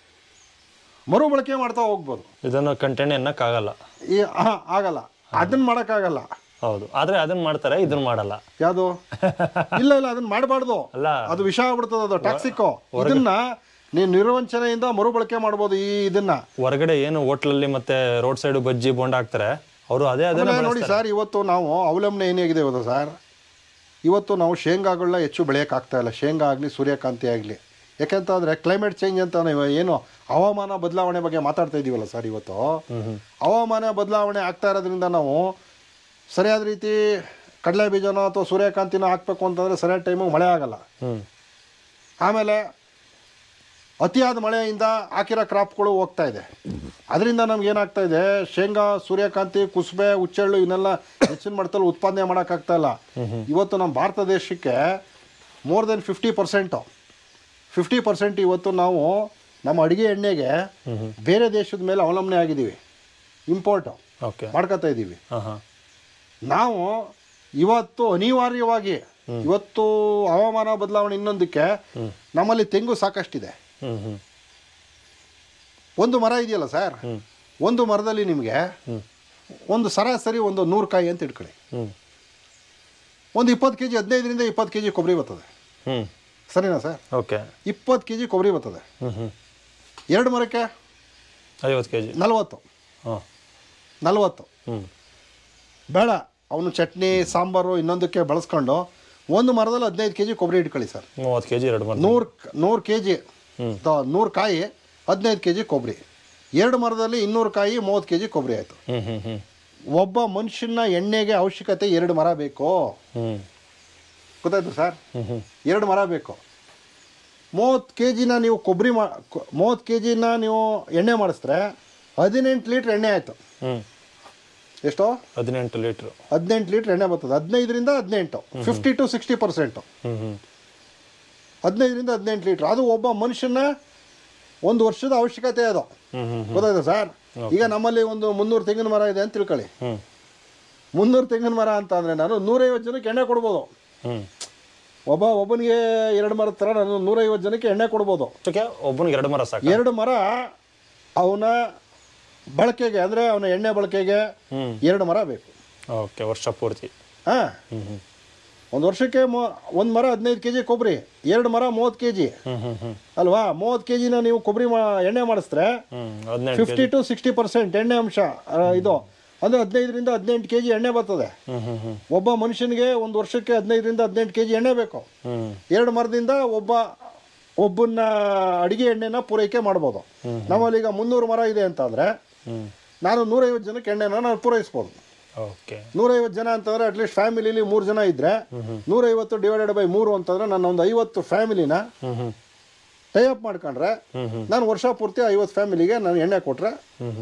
Speaker 1: ಮರು ಬಳಕೆ ಮಾಡ್ತಾ ಹೋಗ್ಬೋದು.
Speaker 2: ಇದನ್ನು ಕಂಟೆಣ್ಣೆ ಅನ್ನಕ್ಕಾಗಲ್ಲ.
Speaker 1: ಆಗಲ್ಲ, ಅದನ್ನ ಮಾಡೋಕ್ಕಾಗಲ್ಲ.
Speaker 2: ಹೌದು, ಆದರೆ ಅದನ್ನ ಮಾಡ್ತಾರೆ, ಇದನ್ನ ಮಾಡಲ್ಲ.
Speaker 1: ಯಾವುದು? ಇಲ್ಲ, ಅದನ್ನ ಮಾಡಬಾರ್ದು, ಅದು ವಿಷ ಆಗ್ಬಿಡ್ತದೆ, ಅದು ಟಾಕ್ಸಿಕ್. ಇದನ್ನ ನೀವು ನಿರ್ವಂಚನೆಯಿಂದ ಮರುಬಳಕೆ ಮಾಡ್ಬೋದು. ಇದನ್ನ
Speaker 2: ಹೊರಗಡೆ ಏನು ಹೋಟ್ಲಲ್ಲಿ ಮತ್ತೆ ರೋಡ್ ಸೈಡ್ ಬಜ್ಜಿ ಬೋಂಡ ಹಾಕ್ತಾರೆ, ಅವರು ಅದೇ ನೋಡಿ
Speaker 1: ಸರ್. ಇವತ್ತು ನಾವು ಅವಲಂಬನೆ ಏನಾಗಿದೆ ಗೊತ್ತಾ ಸರ್, ಇವತ್ತು ನಾವು ಶೇಂಗಾಗಳನ್ನ ಹೆಚ್ಚು ಬೆಳೆಯೋಕ್ಕಾಗ್ತಾಯಿಲ್ಲ. ಶೇಂಗಾ ಆಗಲಿ ಸೂರ್ಯಕಾಂತಿ ಆಗಲಿ. ಯಾಕೆಂತಂದರೆ ಕ್ಲೈಮೇಟ್ ಚೇಂಜ್ ಅಂತ ನಾವು ಏನು ಹವಾಮಾನ ಬದಲಾವಣೆ ಬಗ್ಗೆ ಮಾತಾಡ್ತಾ ಇದ್ದೀವಲ್ಲ ಸರ್. ಇವತ್ತು ಹವಾಮಾನ ಬದಲಾವಣೆ ಆಗ್ತಾ ಇರೋದ್ರಿಂದ ನಾವು ಸರಿಯಾದ ರೀತಿ ಕಡಲೆ ಬೀಜನೋ ಅಥವಾ ಸೂರ್ಯಕಾಂತಿನೋ ಹಾಕಬೇಕು ಅಂತಂದರೆ ಸರಿಯಾದ ಟೈಮಿಗೆ ಮಳೆ ಆಗಲ್ಲ. ಆಮೇಲೆ ಅತಿಯಾದ ಮಳೆಯಿಂದ ಹಾಕಿರೋ ಕ್ರಾಪ್ಗಳು ಹೋಗ್ತಾ ಇದೆ. ಅದರಿಂದ ನಮ್ಗೆ ಏನಾಗ್ತಾ ಇದೆ, ಶೇಂಗಾ, ಸೂರ್ಯಕಾಂತಿ, ಕುಸುಬೆ, ಹುಚ್ಚೆಳ್ಳು ಇವನ್ನೆಲ್ಲ ಹೆಚ್ಚಿನ ಮಟ್ಟದಲ್ಲಿ ಉತ್ಪಾದನೆ ಮಾಡೋಕ್ಕಾಗ್ತಾ ಇಲ್ಲ. ಇವತ್ತು ನಮ್ಮ ಭಾರತ ದೇಶಕ್ಕೆ ಮೋರ್ ದೆನ್ 50% ಇವತ್ತು ನಾವು ನಮ್ಮ ಅಡುಗೆ ಎಣ್ಣೆಗೆ ಬೇರೆ ದೇಶದ ಮೇಲೆ ಅವಲಂಬನೆ ಆಗಿದ್ದೀವಿ. ಇಂಪೋರ್ಟು ಮಾಡ್ಕೊತಾ ಇದ್ದೀವಿ. ನಾವು ಇವತ್ತು ಅನಿವಾರ್ಯವಾಗಿ ಇವತ್ತು ಹವಾಮಾನ ಬದಲಾವಣೆ ಇನ್ನೊಂದಕ್ಕೆ ನಮ್ಮಲ್ಲಿ ತೆಂಗು ಸಾಕಷ್ಟಿದೆ. ಒಂದು ಮರ ಇದೆಯಲ್ಲ ಸರ್, ಒಂದು ಮರದಲ್ಲಿ ನಿಮಗೆ ಒಂದು ಸರಾಸರಿ ಒಂದು 100 ಕಾಯಿ ಅಂತ ಇಟ್ಕೊಳ್ಳಿ. ಒಂದು 20 kg 15ರಿಂದ 20 kg ಕೊಬ್ಬರಿ ಬರ್ತದೆ. ಸರಿನಾ ಸರ್?
Speaker 2: ಓಕೆ.
Speaker 1: 20 kg ಕೊಬ್ಬರಿ ಬರ್ತದೆ. 2 ಮರಕ್ಕೆ
Speaker 2: 50 kg
Speaker 1: 40 ಬೇಡ. ಅವನು ಚಟ್ನಿ ಸಾಂಬಾರು ಇನ್ನೊಂದಕ್ಕೆ ಬಳಸ್ಕೊಂಡು ಒಂದು ಮರದಲ್ಲಿ 15 kg ಕೊಬ್ಬರಿ ಇಟ್ಕೊಳ್ಳಿ ಸರ್.
Speaker 2: 30 kg
Speaker 1: 100 kg 100 ಕಾಯಿ 15 kg ಕೊಬ್ಬರಿ. 2 ಮರದಲ್ಲಿ 200 ಕಾಯಿ 30 kg ಕೊಬ್ಬರಿ ಆಯಿತು. ಒಬ್ಬ ಮನುಷ್ಯನ ಎಣ್ಣೆಗೆ ಅವಶ್ಯಕತೆ 2 ಮರ ಬೇಕು. ಗೊತ್ತಾಯ್ತು ಸರ್? 2 ಮರ ಬೇಕು. 30 kgನ ನೀವು 30 kgನ ನೀವು ಎಣ್ಣೆ ಮಾಡಿಸಿದ್ರೆ 18 ಲೀಟ್ರ್ ಎಣ್ಣೆ ಆಯಿತು. ಎಷ್ಟು?
Speaker 2: 18 ಲೀಟ್ರ್
Speaker 1: 18 ಲೀಟ್ರ್ ಎಣ್ಣೆ ಬರ್ತದೆ. 15ರಿಂದ 18 50 to 60%. 15ರಿಂದ 18 ಲೀಟ್ರ್. ಅದು ಒಬ್ಬ ಮನುಷ್ಯನ ಒಂದು ವರ್ಷದ ಅವಶ್ಯಕತೆ ಅದು. ಗೊತ್ತಾಯ್ತು ಸರ್? ಈಗ ನಮ್ಮಲ್ಲಿ ಒಂದು 300 ತೆಂಗಿನ ಮರ ಇದೆ ಅಂತ ತಿಳ್ಕೊಳ್ಳಿ. 300 ತೆಂಗಿನ ಮರ ಅಂತ ಅಂದರೆ ನಾನು 150 ಜನಕ್ಕೆ ಎಣ್ಣೆ ಕೊಡ್ಬೋದು. ಒಬ್ಬನಿಗೆ 2 ಮರದ ಥರ ನಾನು 150 ಜನಕ್ಕೆ ಎಣ್ಣೆ ಕೊಡ್ಬೋದು.
Speaker 2: ಒಬ್ಬನಿಗೆ 2 ಮರ ಸಾಕು.
Speaker 1: 2 ಮರ ಅವನ ಬಳಕೆಗೆ, ಅಂದರೆ ಅವನ ಎಣ್ಣೆ ಬಳಕೆಗೆ 2 ಮರ ಬೇಕು.
Speaker 2: ಓಕೆ. ವರ್ಷ ಪೂರ್ತಿ.
Speaker 1: ಒಂದು ವರ್ಷಕ್ಕೆ ಒಂದು ಮರ 15 kg ಕೊಬ್ಬರಿ, 2 ಮರ 30 kg ಅಲ್ವಾ? 30 kgನ ನೀವು ಕೊಬ್ಬರಿ ಎಣ್ಣೆ ಮಾಡಿಸಿದ್ರೆ 50 to 60% ಎಣ್ಣೆ ಅಂಶ ಇದು ಅಂದರೆ 15ರಿಂದ 18 kg ಎಣ್ಣೆ ಬರ್ತದೆ. ಒಬ್ಬ ಮನುಷ್ಯನಿಗೆ ಒಂದು ವರ್ಷಕ್ಕೆ 15ರಿಂದ 18 kg ಎಣ್ಣೆ ಬೇಕು. 2 ಮರದಿಂದ ಒಬ್ಬನ ಅಡಿಗೆ ಎಣ್ಣೆನ ಪೂರೈಕೆ ಮಾಡ್ಬೋದು. ನಮ್ಮಲ್ಲಿ ಈಗ 300 ಮರ ಇದೆ ಅಂತಂದರೆ ನಾನು 150 ಜನಕ್ಕೆ ಎಣ್ಣೆನ ನಾನು ಪೂರೈಸ್ಬೋದು. 150 ಜನ ಅಂತಂದರೆ ಅಟ್ಲೀಸ್ಟ್ ಫ್ಯಾಮಿಲಿಲಿ 3 ಜನ ಇದ್ದರೆ 150 ಡಿವೈಡೆಡ್ ಬೈ 3 ಅಂತಂದರೆ ನಾನು ಒಂದು 50 ಫ್ಯಾಮಿಲಿನ ಟೈ ಅಪ್ ಮಾಡ್ಕೊಂಡ್ರೆ ನಾನು ವರ್ಷ ಪೂರ್ತಿ 50 ಫ್ಯಾಮಿಲಿಗೆ ನಾನು ಎಣ್ಣೆ ಕೊಟ್ಟರೆ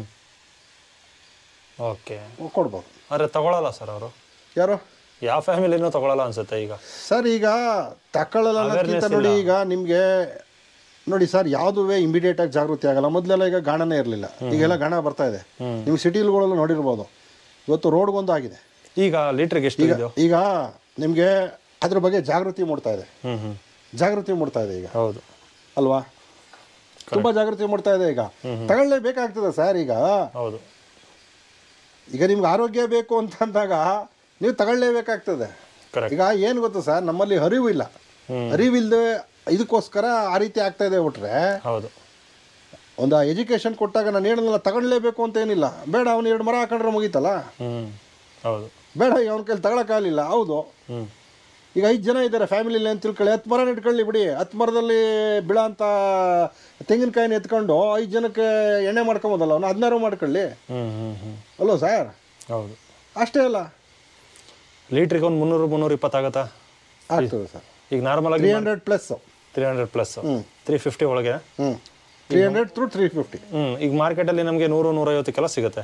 Speaker 1: ಕೊಡ್ಬೋದು.
Speaker 2: ಆದರೆ ತಗೊಳ್ಳಲ್ಲ ಸರ್ ಅವರು.
Speaker 1: ಯಾರು?
Speaker 2: ಯಾವ ಫ್ಯಾಮಿಲಿನೂ ತಗೊಳ್ಳಲ್ಲ ಅನ್ಸುತ್ತೆ ಈಗ
Speaker 1: ಸರ್. ಈಗ ತಗೊಳ್ಳಲ್ಲ ನೋಡಿ. ಈಗ ನಿಮಗೆ ನೋಡಿ ಸರ್, ಯಾವುದುವೇ ಇಮಿಡಿಯೇಟಾಗಿ ಜಾಗೃತಿ ಆಗಲ್ಲ. ಮೊದಲೆಲ್ಲ ಈಗ ಗಾಣನೇ ಇರಲಿಲ್ಲ, ಈಗೆಲ್ಲ ಗಾಣ ಬರ್ತಾ ಇದೆ. ನೀವು ಸಿಟಿಲ್ಗಳೆಲ್ಲ ನೋಡಿರ್ಬೋದು. ಇವತ್ತು ರೋಡ್ಗೊಂದು ಆಗಿದೆ.
Speaker 2: ಈಗ ಲೀಟ್ರಿಗೆ ಎಷ್ಟು?
Speaker 1: ಈಗ ನಿಮಗೆ ಅದ್ರ ಬಗ್ಗೆ ಜಾಗೃತಿ ಮೂಡ್ತಾ ಇದೆ. ಜಾಗೃತಿ ಮೂಡ್ತಾ ಇದೆ ಈಗ.
Speaker 2: ಹೌದು
Speaker 1: ಅಲ್ವಾ? ತುಂಬ ಜಾಗೃತಿ ಮೂಡ್ತಾ ಇದೆ. ಈಗ ತಗೊಳ್ಳೇಬೇಕಾಗ್ತದೆ ಸರ್. ಈಗ
Speaker 2: ಹೌದು.
Speaker 1: ಈಗ ನಿಮ್ಗೆ ಆರೋಗ್ಯ ಬೇಕು ಅಂತಂದಾಗ ನೀವು ತಗೊಳ್ಳೇಬೇಕಾಗ್ತದೆ. ಈಗ ಏನು ಗೊತ್ತಾ ಸರ್, ನಮ್ಮಲ್ಲಿ ಅರಿವಿಲ್ಲದೆ ಇದಕ್ಕೋಸ್ಕರ ಆ ರೀತಿ ಆಗ್ತಾ ಇದೆ. ಬಿಟ್ರೆ
Speaker 2: ಹೌದು,
Speaker 1: ಒಂದು ಎಜುಕೇಶನ್ ಕೊಟ್ಟಾಗ ನಾನು ಹೇಳಿದ್ನಲ್ಲ, ತಗೊಳ್ಳೇಬೇಕು ಅಂತ ಏನಿಲ್ಲ. ಬೇಡ, ಅವ್ನು 2 ಮರ ಹಾಕೊಂಡ್ರೆ ಮುಗೀತಲ್ಲ.
Speaker 2: ಹೌದು.
Speaker 1: ಬೇಡ, ಈಗ ಅವ್ನ ಕೈಲಿ ತಗೊಳಕ್ಕಾಗಲಿಲ್ಲ. ಹೌದು. ಈಗ 5 ಜನ ಇದ್ದಾರೆ ಫ್ಯಾಮಿಲಿಲಿ ಅಂತ ತಿಳ್ಕೊಳ್ಳಿ. 10 ಮರನ ಇಟ್ಕೊಳ್ಳಿ ಬಿಡಿ. 10 ಮರದಲ್ಲಿ ಬೀಳೋ ಅಂತ ತೆಂಗಿನಕಾಯಿನ ಎತ್ಕೊಂಡು 5 ಜನಕ್ಕೆ ಎಣ್ಣೆ ಮಾಡ್ಕೊಬೋದಲ್ಲ. ಅವನು 16 ಮಾಡ್ಕೊಳ್ಳಿ ಅಲ್ವ ಸರ್?
Speaker 2: ಹೌದು.
Speaker 1: ಅಷ್ಟೇ ಅಲ್ಲ,
Speaker 2: ಲೀಟ್ರಿಗೆ ಒಂದು 300-320 ಆಗುತ್ತಾ?
Speaker 1: ಆಗ್ತದೆ ಸರ್.
Speaker 2: ಈಗ ನಾರ್ಮಲ್ ಆಗಿ
Speaker 1: 300 ಪ್ಲಸ್
Speaker 2: 350 ಒಳಗೆ
Speaker 1: 300 to 350.
Speaker 2: ಈಗ ಮಾರ್ಕೆಟಲ್ಲಿ ನಮಗೆ 100-150 ಸಿಗುತ್ತೆ.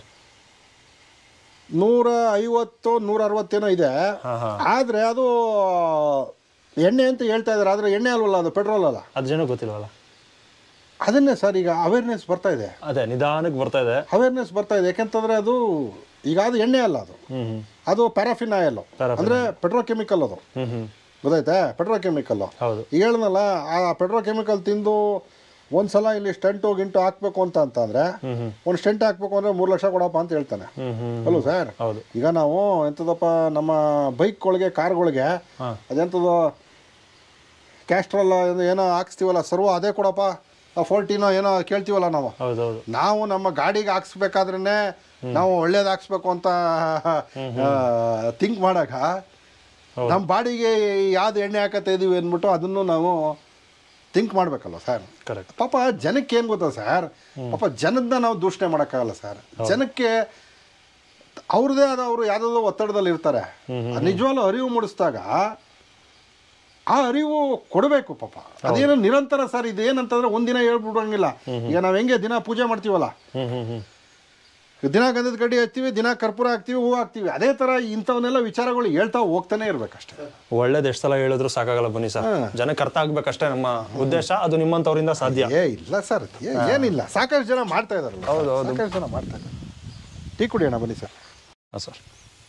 Speaker 1: 150 160 ಇದೆ. ಆದರೆ ಅದು ಎಣ್ಣೆ ಅಂತ ಹೇಳ್ತಾ ಇದ್ದಾರೆ. ಆದರೆ ಎಣ್ಣೆ ಅಲ್ವಲ್ಲ, ಅದು ಪೆಟ್ರೋಲ್ ಅಲ್ಲ.
Speaker 2: ಅದು ಜನಕ್ಕೆ ಗೊತ್ತಿಲ್ವಲ್ಲ.
Speaker 1: ಅದನ್ನೇ ಸರ್ ಈಗ ಅವೇರ್ನೆಸ್ ಬರ್ತಾ ಇದೆ.
Speaker 2: ಅದೇ ನಿಧಾನಕ್ಕೆ ಬರ್ತಾ ಇದೆ, ಅವೇರ್ನೆಸ್
Speaker 1: ಬರ್ತಾ ಇದೆ. ಯಾಕೆಂತಂದ್ರೆ ಅದು ಈಗ ಅದು ಎಣ್ಣೆ ಅಲ್ಲ, ಅದು ಪ್ಯಾರಾಫಿನ್ ಆಯಿಲ್, ಅಂದರೆ ಪೆಟ್ರೋಕೆಮಿಕಲ್. ಅದು ಗೊತ್ತಾಯ್ತಾ? ಪೆಟ್ರೋಕೆಮಿಕಲ್. ಈಗ ಹೇಳಿದ್ನಲ್ಲ, ಆ ಪೆಟ್ರೋಕೆಮಿಕಲ್ ತಿಂದು ಒಂದ್ಸಲ ಇಲ್ಲಿ ಸ್ಟೆಂಟು ಗಿಂಟು ಹಾಕ್ಬೇಕು ಅಂತಂದ್ರೆ ಒಂದು ಸ್ಟೆಂಟ್ ಹಾಕ್ಬೇಕು ಅಂದ್ರೆ 3 ಲಕ್ಷ ಕೊಡಪ್ಪ ಅಂತ ಹೇಳ್ತಾನೆ ಅಲ್ವ ಸರ್? ಈಗ ನಾವು ಎಂಥದಪ್ಪ ನಮ್ಮ ಬೈಕ್ಗಳಿಗೆ, ಕಾರ್ಗಳಿಗೆ ಅದೆಂಥದ್ದು ಕ್ಯಾಸ್ಟ್ರಲ್ ಏನೋ ಹಾಕ್ಸ್ತೀವಲ್ಲ, ಸರ್ವ ಅದೇ ಕೊಡಪ್ಪ, 40 ಏನೋ ಕೇಳ್ತೀವಲ್ಲ ನಾವು. ನಾವು ನಮ್ಮ ಗಾಡಿಗೆ ಹಾಕ್ಸ್ಬೇಕಾದ್ರೆ ನಾವು ಒಳ್ಳೇದು ಹಾಕ್ಸ್ಬೇಕು ಅಂತ ಥಿಂಕ್ ಮಾಡಾಗ ನಮ್ಮ ಬಾಡಿಗೆ ಯಾವ್ದು ಎಣ್ಣೆ ಹಾಕತ್ತಾ ಇದೀವಿ ಅಂದ್ಬಿಟ್ಟು ಅದನ್ನು ನಾವು ಥಿಂಕ್ ಮಾಡಬೇಕಲ್ವ ಸರ್.
Speaker 2: ಕರೆಕ್ಟ್.
Speaker 1: ಪಾಪ ಜನಕ್ಕೆ ಏನು ಗೊತ್ತಾ ಸರ್, ಪಾಪ ಜನದನ್ನ ನಾವು ದೂಷಣೆ ಮಾಡೋಕ್ಕಾಗಲ್ಲ ಸರ್. ಜನಕ್ಕೆ ಅವ್ರದ್ದೇ ಆದ ಅವರು ಯಾವುದಾದ್ರು ಒತ್ತಡದಲ್ಲಿ ಇರ್ತಾರೆ. ನಿಜವಾಗ್ಲೂ ಅರಿವು ಮೂಡಿಸಿದಾಗ ಆ ಅರಿವು ಕೊಡಬೇಕು ಪಾಪ. ಅದೇನೋ ನಿರಂತರ ಸರ್. ಇದೇನಂತಂದ್ರೆ ಒಂದಿನ ಹೇಳ್ಬಿಡಂಗಿಲ್ಲ. ಈಗ ನಾವು ಹೆಂಗೆ ದಿನ ಪೂಜೆ ಮಾಡ್ತೀವಲ್ಲ, ದಿನ ಗಂಧದ ಕಡ್ಡಿ ಹಚ್ತೀವಿ, ದಿನ ಕರ್ಪೂರ ಹಾಕ್ತೀವಿ, ಹೂ ಹಾಕ್ತೀವಿ, ಅದೇ ಥರ ಇಂಥವನ್ನೆಲ್ಲ ವಿಚಾರಗಳು ಹೇಳ್ತಾ ಹೋಗ್ತಾನೆ ಇರ್ಬೇಕಷ್ಟೇ.
Speaker 2: ಒಳ್ಳೇದು ಎಷ್ಟು ಸಲ ಹೇಳಿದ್ರು ಸಾಕಾಗಲ್ಲ ಬನ್ನಿ ಸರ್. ಜನಕ್ಕೆ ಅರ್ಥ ಆಗ್ಬೇಕಷ್ಟೇ ನಮ್ಮ ಉದ್ದೇಶ. ಅದು ನಿಮ್ಮಂಥವ್ರಿಂದ ಸಾಧ್ಯ.
Speaker 1: ಇಲ್ಲ ಸರ್, ಏನಿಲ್ಲ, ಸಾಕಷ್ಟು ಜನ ಮಾಡ್ತಾ ಇದಾರಲ್ಲ.
Speaker 2: ಹೌದು,
Speaker 1: ಸಾಕಷ್ಟು ಜನ ಮಾಡ್ತಾ ಇದ್ದಾರೆ. ಟೀ ಕುಡಿಯೋಣ ಬನ್ನಿ ಸರ್.
Speaker 2: ಹಾಂ ಸರ್.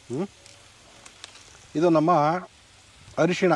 Speaker 1: ಇದು ನಮ್ಮ ಅರಿಶಿಣ,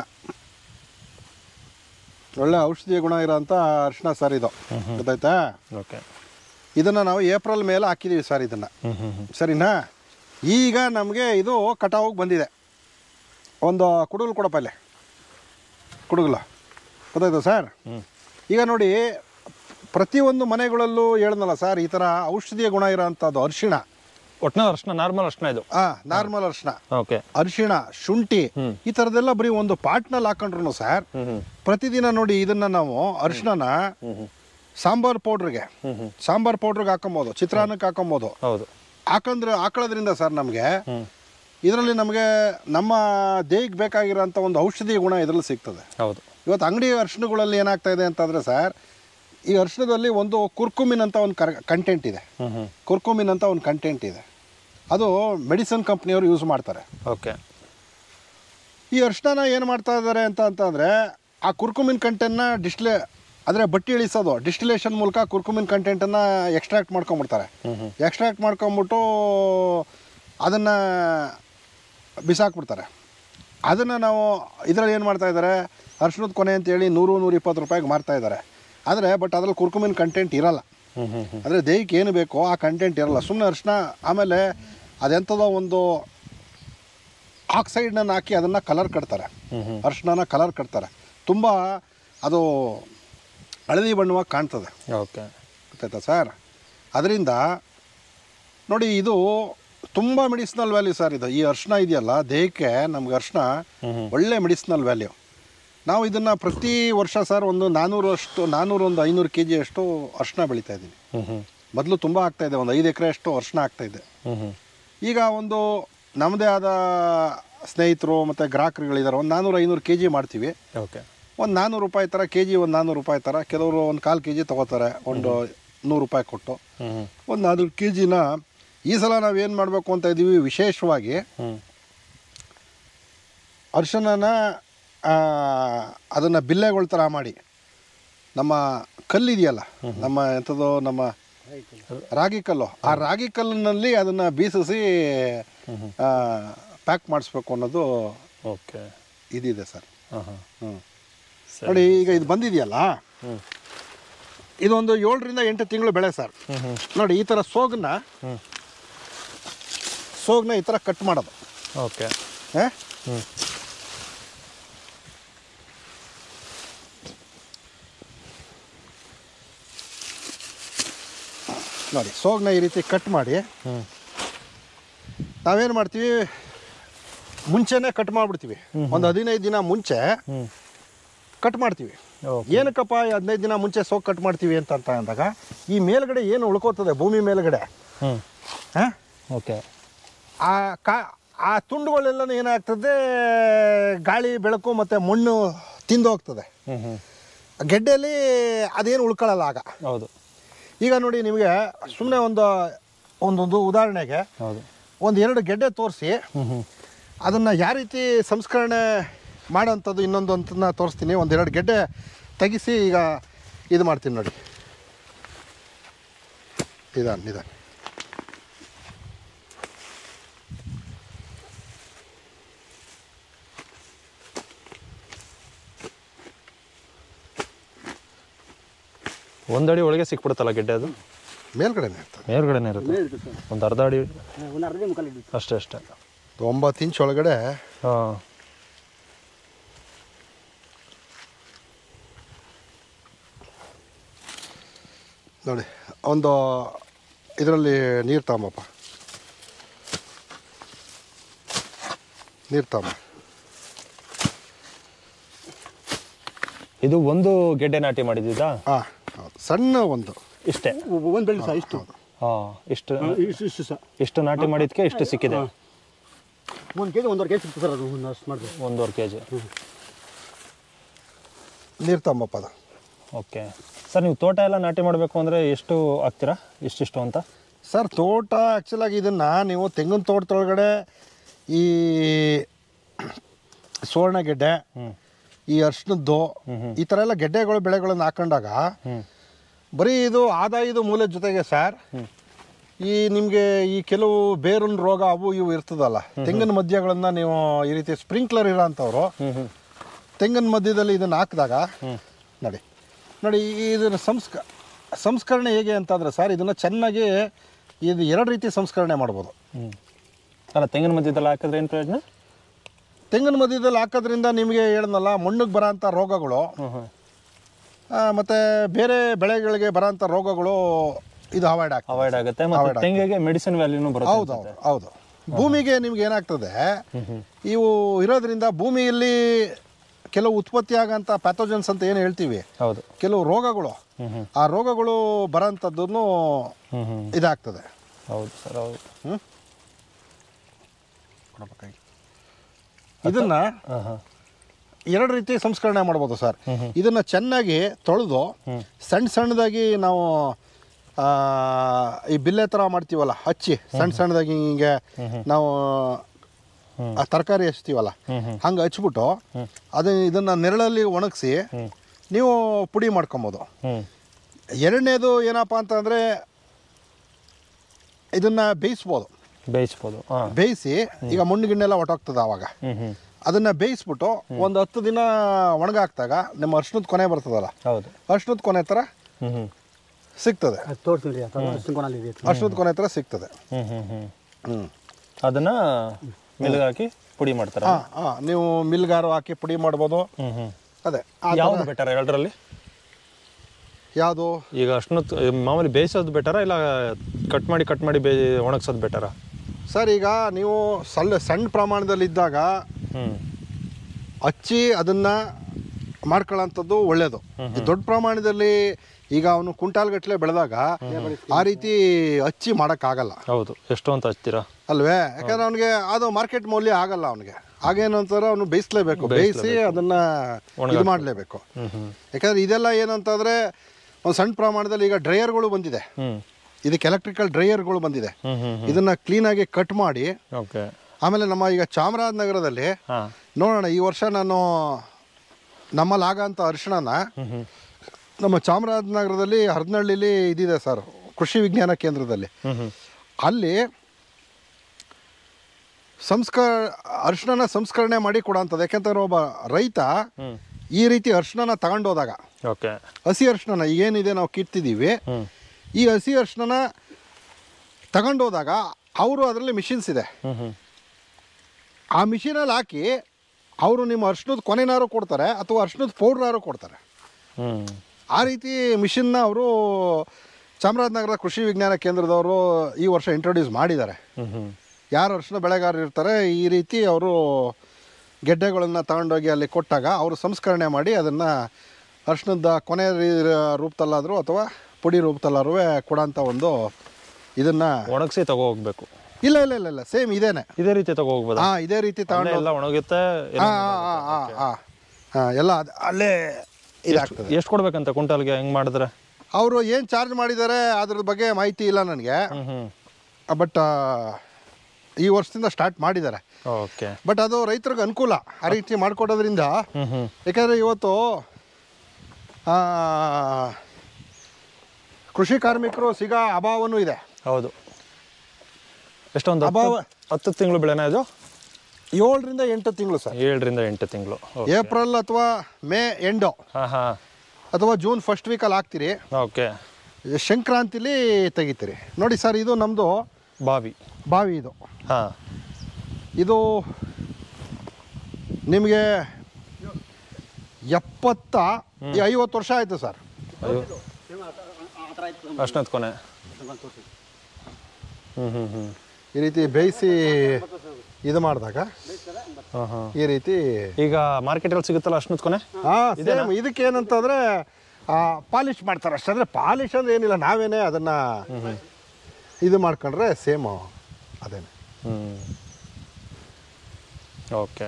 Speaker 1: ಒಳ್ಳೆ ಔಷಧೀಯ ಗುಣ ಇರೋಂಥ ಅರಿಶಿಣ ಸರ್ ಇದು. ಗೊತ್ತಾಯ್ತಾ?
Speaker 2: ಓಕೆ.
Speaker 1: ಇದನ್ನು ನಾವು ಏಪ್ರಿಲ್ ಮೇಲೆ ಹಾಕಿದ್ದೀವಿ ಸರ್ ಇದನ್ನು. ಸರಿನಾ? ಈಗ ನಮಗೆ ಇದು ಕಟಾವಿಗೆ ಬಂದಿದೆ. ಒಂದು ಕುಡುಗಲು ಕೊಡಪ್ಪ ಇಲ್ಲಿ, ಕುಡುಗಲು. ಗೊತ್ತಾಯ್ತಾ ಸರ್? ಈಗ ನೋಡಿ, ಪ್ರತಿಯೊಂದು ಮನೆಗಳಲ್ಲೂ ಹೇಳ್ದಲ್ಲ ಸರ್, ಈ ಥರ ಔಷಧೀಯ ಗುಣ ಇರೋಂಥದ್ದು ಅರಿಶಿಣ.
Speaker 2: ಒಟ್ಟಿನ ಅರಿಶಿಣ, ನಾರ್ಮಲ್ ಅರಿಶಿಣ ಇದು.
Speaker 1: ನಾರ್ಮಲ್ ಅರಿಶಿಣ.
Speaker 2: ಓಕೆ.
Speaker 1: ಅರಿಶಿಣ, ಶುಂಠಿ, ಈ ಥರದ್ದೆಲ್ಲ ಬರೀ ಒಂದು ಪಾಟ್ನಲ್ಲಿ ಹಾಕೊಂಡ್ರು ಸರ್, ಪ್ರತಿದಿನ ನೋಡಿ ಇದನ್ನ ನಾವು ಅರಿಶಿಣನ ಸಾಂಬಾರ್ ಪೌಡ್ರಿಗೆ ಹಾಕೊಬೋದು, ಚಿತ್ರಾನ್ನಕ್ಕೆ ಹಾಕೊಬೋದು.
Speaker 2: ಹೌದು.
Speaker 1: ಹಾಕೊಳ್ಳೋದ್ರಿಂದ ಸರ್ ನಮಗೆ ಇದರಲ್ಲಿ ನಮಗೆ ನಮ್ಮ ದೇಹಕ್ಕೆ ಬೇಕಾಗಿರೋಂಥ ಒಂದು ಔಷಧಿ ಗುಣ ಇದರಲ್ಲಿ ಸಿಗ್ತದೆ.
Speaker 2: ಹೌದು.
Speaker 1: ಇವತ್ತು ಅಂಗಡಿ ಅರಿಶಿಣಗಳಲ್ಲಿ ಏನಾಗ್ತಾ ಇದೆ ಅಂತಂದರೆ ಸರ್, ಈ ಅರಿಶಿಣದಲ್ಲಿ ಒಂದು ಕುರ್ಕುಮಿನ್ ಅಂತ ಒಂದು ಕಂಟೆಂಟ್ ಇದೆ. ಕುರ್ಕುಮಿನ್ ಅಂತ ಒಂದು ಕಂಟೆಂಟ್ ಇದೆ. ಅದು ಮೆಡಿಸಿನ್ ಕಂಪ್ನಿಯವರು ಯೂಸ್ ಮಾಡ್ತಾರೆ.
Speaker 2: ಓಕೆ.
Speaker 1: ಈ ಅರಿಶಿಣ ಏನು ಮಾಡ್ತಾ ಇದ್ದಾರೆ ಅಂತಂದರೆ, ಆ ಕುರ್ಕುಮಿನ್ ಕಂಟೆಂಟ್ನ ಅಂದರೆ ಬಟ್ಟಿ ಇಳಿಸೋದು, ಡಿಸ್ಟಿಲೇಷನ್ ಮೂಲಕ ಕುರ್ಕುಮಿನ್ ಕಂಟೆಂಟನ್ನು ಎಕ್ಸ್ಟ್ರಾಕ್ಟ್ ಮಾಡ್ಕೊಂಬಿಡ್ತಾರೆ. ಎಕ್ಸ್ಟ್ರಾಕ್ಟ್ ಮಾಡ್ಕೊಂಬಿಟ್ಟು ಅದನ್ನು ಬಿಸಾಕ್ಬಿಡ್ತಾರೆ. ಅದನ್ನು ನಾವು ಇದರಲ್ಲಿ ಏನು ಮಾಡ್ತಾ ಇದ್ದಾರೆ, ಅರಿಶಿಣದ ಕೊನೆ ಅಂತೇಳಿ 100-120 ರೂಪಾಯಿಗೆ ಮಾರ್ತಾ ಇದ್ದಾರೆ. ಆದರೆ ಅದ್ರಲ್ಲಿ ಕುರ್ಕುಮಿನ್ ಕಂಟೆಂಟ್ ಇರಲ್ಲ. ಅಂದರೆ ದೇಹಕ್ಕೆ ಏನು ಬೇಕೋ ಆ ಕಂಟೆಂಟ್ ಇರಲ್ಲ. ಸುಮ್ಮನೆ ಅರಿಶಿಣ, ಆಮೇಲೆ ಅದೆಂಥದೋ ಒಂದು ಆಕ್ಸೈಡ್ನ ಹಾಕಿ ಅದನ್ನು ಕಲರ್ ಕಟ್ತಾರೆ. ಅರಿಶಿಣನ ಕಲರ್ ಕಟ್ತಾರೆ. ತುಂಬ ಅದು ಹಳದಿ ಬಣ್ಣವಾಗಿ ಕಾಣ್ತದೆ.
Speaker 2: ಓಕೆ.
Speaker 1: ಗೊತ್ತಾಯ್ತಾ ಸರ್? ಅದರಿಂದ ನೋಡಿ, ಇದು ತುಂಬ ಮೆಡಿಸಿನಲ್ ವ್ಯಾಲ್ಯೂ ಸರ್. ಇದು ಈ ಅರಿಶಿಣ ಇದೆಯಲ್ಲ, ದೇಹಕ್ಕೆ ನಮ್ಗೆ ಅರಿಶಿಣ ಒಳ್ಳೆ ಮೆಡಿಸಿನಲ್ ವ್ಯಾಲ್ಯೂ. ನಾವು ಇದನ್ನು ಪ್ರತಿ ವರ್ಷ ಸರ್ ಒಂದು 400-500 kg ಅಷ್ಟು ಅರಿಶಿಣ ಬೆಳೀತಾ ಇದ್ದೀವಿ. ಮೊದಲು ತುಂಬ ಆಗ್ತಾಯಿದೆ, ಒಂದು 5 ಎಕರೆ ಅಷ್ಟು ಅರಿಶಿಣ ಆಗ್ತಾಯಿದೆ. ಈಗ ಒಂದು ನಮ್ಮದೇ ಆದ ಸ್ನೇಹಿತರು ಮತ್ತು ಗ್ರಾಹಕರುಗಳಿದ್ದಾರೆ, ಒಂದು 400-500 kg ಮಾಡ್ತೀವಿ.
Speaker 2: ಓಕೆ.
Speaker 1: ಒಂದು 400 ರೂಪಾಯಿ ಥರ ಕೆ ಜಿ, ಒಂದು 400 ರೂಪಾಯಿ ಥರ. ಕೆಲವರು ಒಂದು 1/4 kg ತೊಗೋತಾರೆ, ಒಂದು 100 ರೂಪಾಯಿ ಕೊಟ್ಟು. ಒಂದು 400 kg ಈ ಸಲ ನಾವೇನು ಮಾಡಬೇಕು ಅಂತ ಇದ್ದೀವಿ, ವಿಶೇಷವಾಗಿ ಅರಿಶಿಣನ ಅದನ್ನು ಬಿಲ್ಲೆಗಳ ಥರ ಮಾಡಿ, ನಮ್ಮ ಕಲ್ಲಿದೆಯಲ್ಲ, ನಮ್ಮ ಎಂಥದ್ದು ನಮ್ಮ ರಾಗಿ ಕಲ್ಲು, ಆ ರಾಗಿ ಕಲ್ಲಿನಲ್ಲಿ ಅದನ್ನು ಬೀಸಿಸಿ ಪ್ಯಾಕ್ ಮಾಡಿಸ್ಬೇಕು ಅನ್ನೋದು
Speaker 2: ಓಕೆ
Speaker 1: ಇದಿದೆ ಸರ್. ನೋಡಿ, ಈಗ ಇದು ಬಂದಿದೆಯಲ್ಲ, ಇದೊಂದು 7-8 ತಿಂಗಳು ಬೆಳೆ ಸರ್. ನೋಡಿ, ಈ ಥರ ಸೋಗನ್ನ ಈ ಥರ ಕಟ್ ಮಾಡೋದು.
Speaker 2: ಓಕೆ.
Speaker 1: ನೋಡಿ, ಸೋಗನ್ನ ಈ ರೀತಿ ಕಟ್ ಮಾಡಿ ನಾವೇನು ಮಾಡ್ತೀವಿ, ಮುಂಚೆನೇ ಕಟ್ ಮಾಡಿಬಿಡ್ತೀವಿ. ಒಂದು 15 ದಿನ ಮುಂಚೆ ಕಟ್ ಮಾಡ್ತೀವಿ. ಏನಕ್ಕಪ್ಪ 15 ದಿನ ಮುಂಚೆ ಸೋಗ್ ಕಟ್ ಮಾಡ್ತೀವಿ ಅಂತ ಅಂದಾಗ, ಈ ಮೇಲ್ಗಡೆ ಏನು ಉಳ್ಕೋತದೆ ಭೂಮಿ ಮೇಲ್ಗಡೆ,
Speaker 2: ಓಕೆ,
Speaker 1: ಆ ತುಂಡುಗಳೆಲ್ಲ ಏನಾಗ್ತದೆ, ಗಾಳಿ ಬೆಳಕು ಮತ್ತು ಮಣ್ಣು ತಿಂದು ಹೋಗ್ತದೆ. ಗೆಡ್ಡೆಯಲ್ಲಿ ಅದೇನು ಉಳ್ಕೊಳ್ಳಲ್ಲ ಆಗ.
Speaker 2: ಹೌದು.
Speaker 1: ಈಗ ನೋಡಿ, ನಿಮಗೆ ಸುಮ್ಮನೆ ಒಂದೊಂದು ಉದಾಹರಣೆಗೆ ಒಂದು 2 ಗೆಡ್ಡೆ ತೋರಿಸಿ ಅದನ್ನು ಯಾವ ರೀತಿ ಸಂಸ್ಕರಣೆ ಮಾಡೋಂಥದ್ದು ಇನ್ನೊಂದು ಅಂತನ್ನ ತೋರಿಸ್ತೀನಿ. 1-2 ಗೆಡ್ಡೆ ತೆಗಿಸಿ ಈಗ ಇದು ಮಾಡ್ತೀನಿ ನೋಡಿ. ನಿಧಾನ.
Speaker 2: ಒಂದಡಿ ಒಳಗೆ ಸಿಕ್ಬಿಡುತ್ತಲ್ಲ ಗೆಡ್ಡೆ? ಅದು
Speaker 1: ಮೇಲ್ಗಡೆನೇ ಇರ್ತದೆ.
Speaker 2: ಮೇಲ್ಗಡೆನೇ ಇರುತ್ತೆ. ಒಂದು ಅರ್ಧ ಅಡಿ ಅಷ್ಟೇ.
Speaker 1: 9 ಇಂಚ್ ಒಳಗಡೆ.
Speaker 2: ಹಾಂ.
Speaker 1: ನೋಡಿ, ಒಂದು ಇದರಲ್ಲಿ ನೀರು ತಗೊಂಬಪ್ಪ, ನೀರು ತಗೊಂಬ.
Speaker 2: ಇದು ಒಂದು ಗೆಡ್ಡೆ ನಾಟಿ ಮಾಡಿದ್ದಿದ್ದಾ?
Speaker 1: ಹಾಂ ಹೌದು, ಸಣ್ಣ ಒಂದು
Speaker 2: ಇಷ್ಟೇ
Speaker 3: ಒಂದು ಬೆಳೆ ಸಹ ಇಷ್ಟು.
Speaker 2: ಹಾಂ, ಇಷ್ಟು
Speaker 3: ಇಷ್ಟು ಸಹ
Speaker 2: ಇಷ್ಟು ನಾಟಿ ಮಾಡಿದ್ಕೆ ಇಷ್ಟು ಸಿಕ್ಕಿದೆ.
Speaker 3: 1 ಕೆಜಿ 1.5 ಕೆಜಿ ಸಿಗ್ತದೆ ಸರ್. ಅದು ಒಂದು ಅಷ್ಟು ಮಾಡಿದೆ
Speaker 2: 1.5 kg.
Speaker 1: ನೀರು ತಮ್ಮಪ್ಪ ಅದು.
Speaker 2: ಓಕೆ ಸರ್, ನೀವು ತೋಟ ಎಲ್ಲ ನಾಟಿ ಮಾಡಬೇಕು ಅಂದರೆ ಎಷ್ಟು ಹಾಕ್ತೀರಾ? ಇಷ್ಟಿಷ್ಟು ಅಂತ
Speaker 1: ಸರ್ ತೋಟ ಆ್ಯಕ್ಚುಲಾಗಿ ಇದನ್ನು ನೀವು ತೆಂಗಿನ ತೋಟದೊಳಗಡೆ ಈ ಸುವರ್ಣ ಗೆಡ್ಡೆ, ಈ ಅರ್ಶಿನದ್ದು, ಈ ಥರ ಎಲ್ಲ ಗೆಡ್ಡೆಗಳು ಬೆಳೆಗಳನ್ನು ಹಾಕೊಂಡಾಗ ಬರೀ ಇದು ಆದಾಯದ ಮೂಲ ಜೊತೆಗೆ ಸರ್ ಈ ನಿಮಗೆ ಈ ಕೆಲವು ಬೇರಿನ ರೋಗ ಅವು ಇವು ಇರ್ತದಲ್ಲ, ತೆಂಗಿನ ಮಧ್ಯಗಳನ್ನು ನೀವು ಈ ರೀತಿ ಸ್ಪ್ರಿಂಕ್ಲರ್ ಇರೋ ಅಂಥವ್ರು ತೆಂಗಿನ ಮಧ್ಯದಲ್ಲಿ ಇದನ್ನು ಹಾಕಿದಾಗ ನೋಡಿ ಇದನ್ನು ಸಂಸ್ಕರಣೆ ಹೇಗೆ ಅಂತಂದರೆ ಸರ್, ಇದನ್ನು ಚೆನ್ನಾಗಿ ಇದು 2 ರೀತಿ ಸಂಸ್ಕರಣೆ ಮಾಡ್ಬೋದು.
Speaker 2: ಅಲ್ಲ, ತೆಂಗಿನ ಮಧ್ಯದಲ್ಲಿ ಹಾಕಿದ್ರೆ ಏನು ಪ್ರಯೋಜನ?
Speaker 1: ತೆಂಗಿನ ಮಧ್ಯದಲ್ಲಿ ಹಾಕೋದ್ರಿಂದ ನಿಮಗೆ ಹೇಳಿದ್ನಲ್ಲ, ಮಣ್ಣಿಗೆ ಬರೋಂಥ ರೋಗಗಳು ಮತ್ತು ಬೇರೆ ಬೆಳೆಗಳಿಗೆ ಬರೋಂಥ ರೋಗಗಳು ಇದು ಅವಾಯ್ಡ್
Speaker 2: ಆಗುತ್ತೆ. ಮತ್ತು ತೆಂಗಿಗೆ ಮೆಡಿಸಿನ್ ವ್ಯಾಲ್ಯೂನು ಬರುತ್ತೆ.
Speaker 1: ಹೌದು. ಭೂಮಿಗೆ ನಿಮ್ಗೆ ಏನಾಗ್ತದೆ, ಇವು ಇರೋದ್ರಿಂದ ಭೂಮಿಯಲ್ಲಿ ಕೆಲವು ಉತ್ಪತ್ತಿ ಆಗೋಂಥ ಪ್ಯಾಥೋಜನ್ಸ್ ಅಂತ ಏನು ಹೇಳ್ತೀವಿ,
Speaker 2: ಹೌದು, ಕೆಲವು
Speaker 1: ರೋಗಗಳು, ಆ ರೋಗಗಳು ಬರೋಂಥದ್ದನ್ನು ಇದಾಗ್ತದೆ.
Speaker 2: ಹೌದು ಸರ್, ಹೌದು.
Speaker 1: ಇದನ್ನ 2 ರೀತಿ ಸಂಸ್ಕರಣೆ ಮಾಡ್ಬೋದು ಸರ್. ಇದನ್ನ ಚೆನ್ನಾಗಿ ತೊಳೆದು ಸಣ್ಣದಾಗಿ ನಾವು ಈ ಬಿಲ್ಲೆ ಥರ ಮಾಡ್ತೀವಲ್ಲ, ಹಚ್ಚಿ ಸಣ್ಣದಾಗಿ ಹಿಂಗೆ ನಾವು ತರಕಾರಿ ಹಚ್ತೀವಲ್ಲ, ಹಂಗೆ ಹಚ್ಬಿಟ್ಟು ಇದನ್ನ ನೆರಳಲ್ಲಿ ಒಣಗಿಸಿ ನೀವು ಪುಡಿ ಮಾಡ್ಕೊಬೋದು. 2ನೇದು ಏನಪ್ಪ ಅಂತಂದರೆ ಇದನ್ನ ಬೇಯಿಸ್ಬೋದು. ಬೇಯಿಸಿ ಈಗ ಮಣ್ಣು ಗಿಣ್ಣೆಲ್ಲ ಹೊಟ್ಟೋಗ್ತದೆ. ಆವಾಗ ಅದನ್ನ ಬೇಯಿಸ್ಬಿಟ್ಟು ಒಂದು 10 ದಿನ ಒಣಗಾಕ್ದಾಗ ನಿಮ್ಮ ಅರ್ಶಿನದ ಕೊನೆ ಬರ್ತದಲ್ಲ, ಅರ್ಶಿನದ ಕೊನೆ ಥರ ಸಿಗ್ತದೆ. ಅರ್ಶಿನದ ಕೊನೆ ಥರ ಸಿಗ್ತದೆ.
Speaker 2: ಅದನ್ನ ಮಿಲ್ಗೆ ಹಾಕಿ ಪುಡಿ ಮಾಡ್ತಾರೆ.
Speaker 1: ನೀವು ಮಿಲ್ಗಾರು ಹಾಕಿ ಪುಡಿ ಮಾಡ್ಬೋದು. ಅದೇ
Speaker 2: ಯಾವುದು ಬೆಟರ್ 2ರಲ್ಲಿ?
Speaker 1: ಯಾವುದು
Speaker 2: ಈಗ ಅಷ್ಟು ಮಾಮೂಲಿ ಬೇಯಿಸೋದು ಬೆಟರಾ ಇಲ್ಲ ಕಟ್ ಮಾಡಿ ಒಣಗಿಸೋದು ಬೆಟರಾ?
Speaker 1: ಸರ್ ಈಗ ನೀವು ಸಣ್ಣ ಪ್ರಮಾಣದಲ್ಲಿದ್ದಾಗ ಹಚ್ಚಿ ಅದನ್ನು ಮಾಡ್ಕೊಳ್ಳೋಂಥದ್ದು ಒಳ್ಳೆಯದು. ದೊಡ್ಡ ಪ್ರಮಾಣದಲ್ಲಿ ಈಗ ಅವನು ಕುಂಟಾಲ್ಗಟ್ಟಲೆ ಬೆಳೆದಾಗ ಆ ರೀತಿ ಹಚ್ಚಿ ಮಾಡೋಕ್ಕಾಗಲ್ಲ.
Speaker 2: ಹೌದು, ಎಷ್ಟು ಅಂತ ಹಚ್ತೀರಾ
Speaker 1: ಅಲ್ವೇ? ಯಾಕಂದ್ರೆ ಅವನಿಗೆ ಅದು ಮಾರ್ಕೆಟ್ ಮೌಲ್ಯ ಆಗಲ್ಲ. ಅವನಿಗೆ ಆಗೇನಂತಾರೆ, ಅವನು ಬೇಯಿಸ್ಲೇಬೇಕು, ಬೇಯಿಸಿ ಅದನ್ನು ಇದು ಮಾಡಲೇಬೇಕು. ಯಾಕಂದ್ರೆ ಇದೆಲ್ಲ ಏನಂತಂದರೆ ಒಂದು ಸಣ್ಣ ಪ್ರಮಾಣದಲ್ಲಿ ಈಗ ಡ್ರೈಯರ್ಗಳು ಬಂದಿದೆ, ಇದಕ್ಕೆ ಎಲೆಕ್ಟ್ರಿಕಲ್ ಡ್ರೈಯರ್ಗಳು ಬಂದಿದೆ. ಇದನ್ನ ಕ್ಲೀನಾಗಿ ಕಟ್ ಮಾಡಿ ಆಮೇಲೆ ನಮ್ಮ ಈಗ ಚಾಮರಾಜನಗರದಲ್ಲಿ ನೋಡೋಣ, ಈ ವರ್ಷ ನಾನು ನಮ್ಮಲ್ಲಿ ಆಗಂತ ಅರಿಶಿಣನ ನಮ್ಮ ಚಾಮರಾಜನಗರದಲ್ಲಿ ಹರದನಹಳ್ಳಿಲಿ ಇದಿದೆ ಸರ್, ಕೃಷಿ ವಿಜ್ಞಾನ ಕೇಂದ್ರದಲ್ಲಿ. ಅಲ್ಲಿ ಅರಿಶಿಣನ ಸಂಸ್ಕರಣೆ ಮಾಡಿ ಕೊಡೋಂಥದ್ದು. ಯಾಕೆಂತಂದ್ರೆ ಒಬ್ಬ ರೈತ ಈ ರೀತಿ ಅರಿಶಿಣನ ತಗೊಂಡೋದಾಗ, ಹಸಿ ಅರಿಶಿಣನ ಏನಿದೆ ನಾವು ಕಿತ್ತಿದ್ದೀವಿ, ಈ ಹಸಿ ಅರಿಶಿಣನ ತಗೊಂಡೋದಾಗ ಅವರು ಅದರಲ್ಲಿ ಮಿಷಿನ್ಸ್ ಇದೆ, ಆ ಮಿಷಿನಲ್ಲಿ ಹಾಕಿ ಅವರು ನಿಮ್ಮ ಅರಿಶಿಣದ ಕೊನೆನಾರು ಕೊಡ್ತಾರೆ ಅಥವಾ ಅರಿಶಿಣದ ಪೌಡ್ರಾರು ಕೊಡ್ತಾರೆ. ಆ ರೀತಿ ಮಿಷಿನ್ನ ಅವರು ಚಾಮರಾಜನಗರದ ಕೃಷಿ ವಿಜ್ಞಾನ ಕೇಂದ್ರದವರು ಈ ವರ್ಷ ಇಂಟ್ರೊಡ್ಯೂಸ್ ಮಾಡಿದ್ದಾರೆ. ಯಾರು ಅರಿಶಿಣ ಬೆಳೆಗಾರರು ಇರ್ತಾರೆ, ಈ ರೀತಿ ಅವರು ಗೆಡ್ಡೆಗಳನ್ನು ತಗೊಂಡೋಗಿ ಅಲ್ಲಿ ಕೊಟ್ಟಾಗ ಅವರು ಸಂಸ್ಕರಣೆ ಮಾಡಿ ಅದನ್ನು ಅರಿಶಿಣದ ಕೊನೆ ರೂಪದಲ್ಲಾದರೂ ಅಥವಾ ಪುಡಿ ರೂಪದಲ್ಲಾದ್ರೂ ಕೊಡೋಂಥ ಒಂದು ಇದನ್ನು
Speaker 2: ಒಣಗಿಸಿ ತಗೋ ಹೋಗ್ಬೇಕು.
Speaker 1: ಇಲ್ಲ ಸೇಮ್ ಇದೇ ರೀತಿ
Speaker 2: ತಗೋ ಹೋಗ್ಬೋದು.
Speaker 1: ಇದೇ ರೀತಿ ತಗೊಂಡು
Speaker 2: ಎಲ್ಲ ಒಣಗುತ್ತೆ
Speaker 1: ಎಲ್ಲ ಅಲ್ಲೇ ಇದಾಗ್ತದೆ.
Speaker 2: ಎಷ್ಟು ಕೊಡ್ಬೇಕಂತ ಕ್ವಿಂಟಲ್ಗೆ ಹೆಂಗೆ ಮಾಡಿದ್ರೆ?
Speaker 1: ಅವರು ಏನು ಚಾರ್ಜ್ ಮಾಡಿದ್ದಾರೆ ಅದ್ರ ಬಗ್ಗೆ ಮಾಹಿತಿ ಇಲ್ಲ ನನಗೆ, ಬಟ್ ಈ ವರ್ಷದಿಂದ ಸ್ಟಾರ್ಟ್ ಮಾಡಿದ್ದಾರೆ. ಬಟ್ ಅದು ರೈತರಿಗೆ ಅನುಕೂಲ ಆ ರೀತಿ ಮಾಡಿಕೊಡೋದ್ರಿಂದ. ಯಾಕಂದರೆ ಇವತ್ತು ಕೃಷಿ ಕಾರ್ಮಿಕರು ಸಿಗೋ ಅಭಾವನೂ ಇದೆ.
Speaker 2: ಹೌದು, ಎಷ್ಟೊಂದು ಅಭಾವ. 10 ತಿಂಗಳು ಬೆಳೆನಾ ಇದು?
Speaker 1: 7 ರಿಂದ 8 ತಿಂಗಳು ಸರ್.
Speaker 2: 7 ರಿಂದ 8 ತಿಂಗಳು.
Speaker 1: ಏಪ್ರಿಲ್ ಅಥವಾ ಮೇ ಎಂಡು ಅಥವಾ ಜೂನ್ ಫಸ್ಟ್ ವೀಕಲ್ಲಿ ಹಾಕ್ತೀರಿ. ಸಂಕ್ರಾಂತಿಲಿ ತೆಗಿತೀರಿ. ನೋಡಿ ಸರ್, ಇದು ನಮ್ಮದು ಬಾವಿ ಇದು. ಇದು ನಿಮಗೆ 50 ವರ್ಷ ಆಯಿತು ಸರ್.
Speaker 2: ಅಷ್ಟೊಂದು ಕೊನೆ.
Speaker 1: ಈ ರೀತಿ ಬೇಯಿಸಿ ಇದು ಮಾಡಿದಾಗ ಈ ರೀತಿ
Speaker 2: ಈಗ ಮಾರ್ಕೆಟಲ್ಲಿ ಸಿಗುತ್ತಲ್ಲ ಅಷ್ಟು
Speaker 1: ಸೇಮ್ ಇದಕ್ಕೆ ಏನಂತಂದ್ರೆ ಪಾಲಿಶ್ ಮಾಡ್ತಾರೆ ಅಷ್ಟೇ. ಅಂದರೆ ಪಾಲಿಶ್ ಅಂದ್ರೆ ಏನಿಲ್ಲ, ನಾವೇನೇ ಅದನ್ನು ಇದು ಮಾಡ್ಕೊಂಡ್ರೆ ಸೇಮು ಅದೇನೆ.
Speaker 2: ಓಕೆ.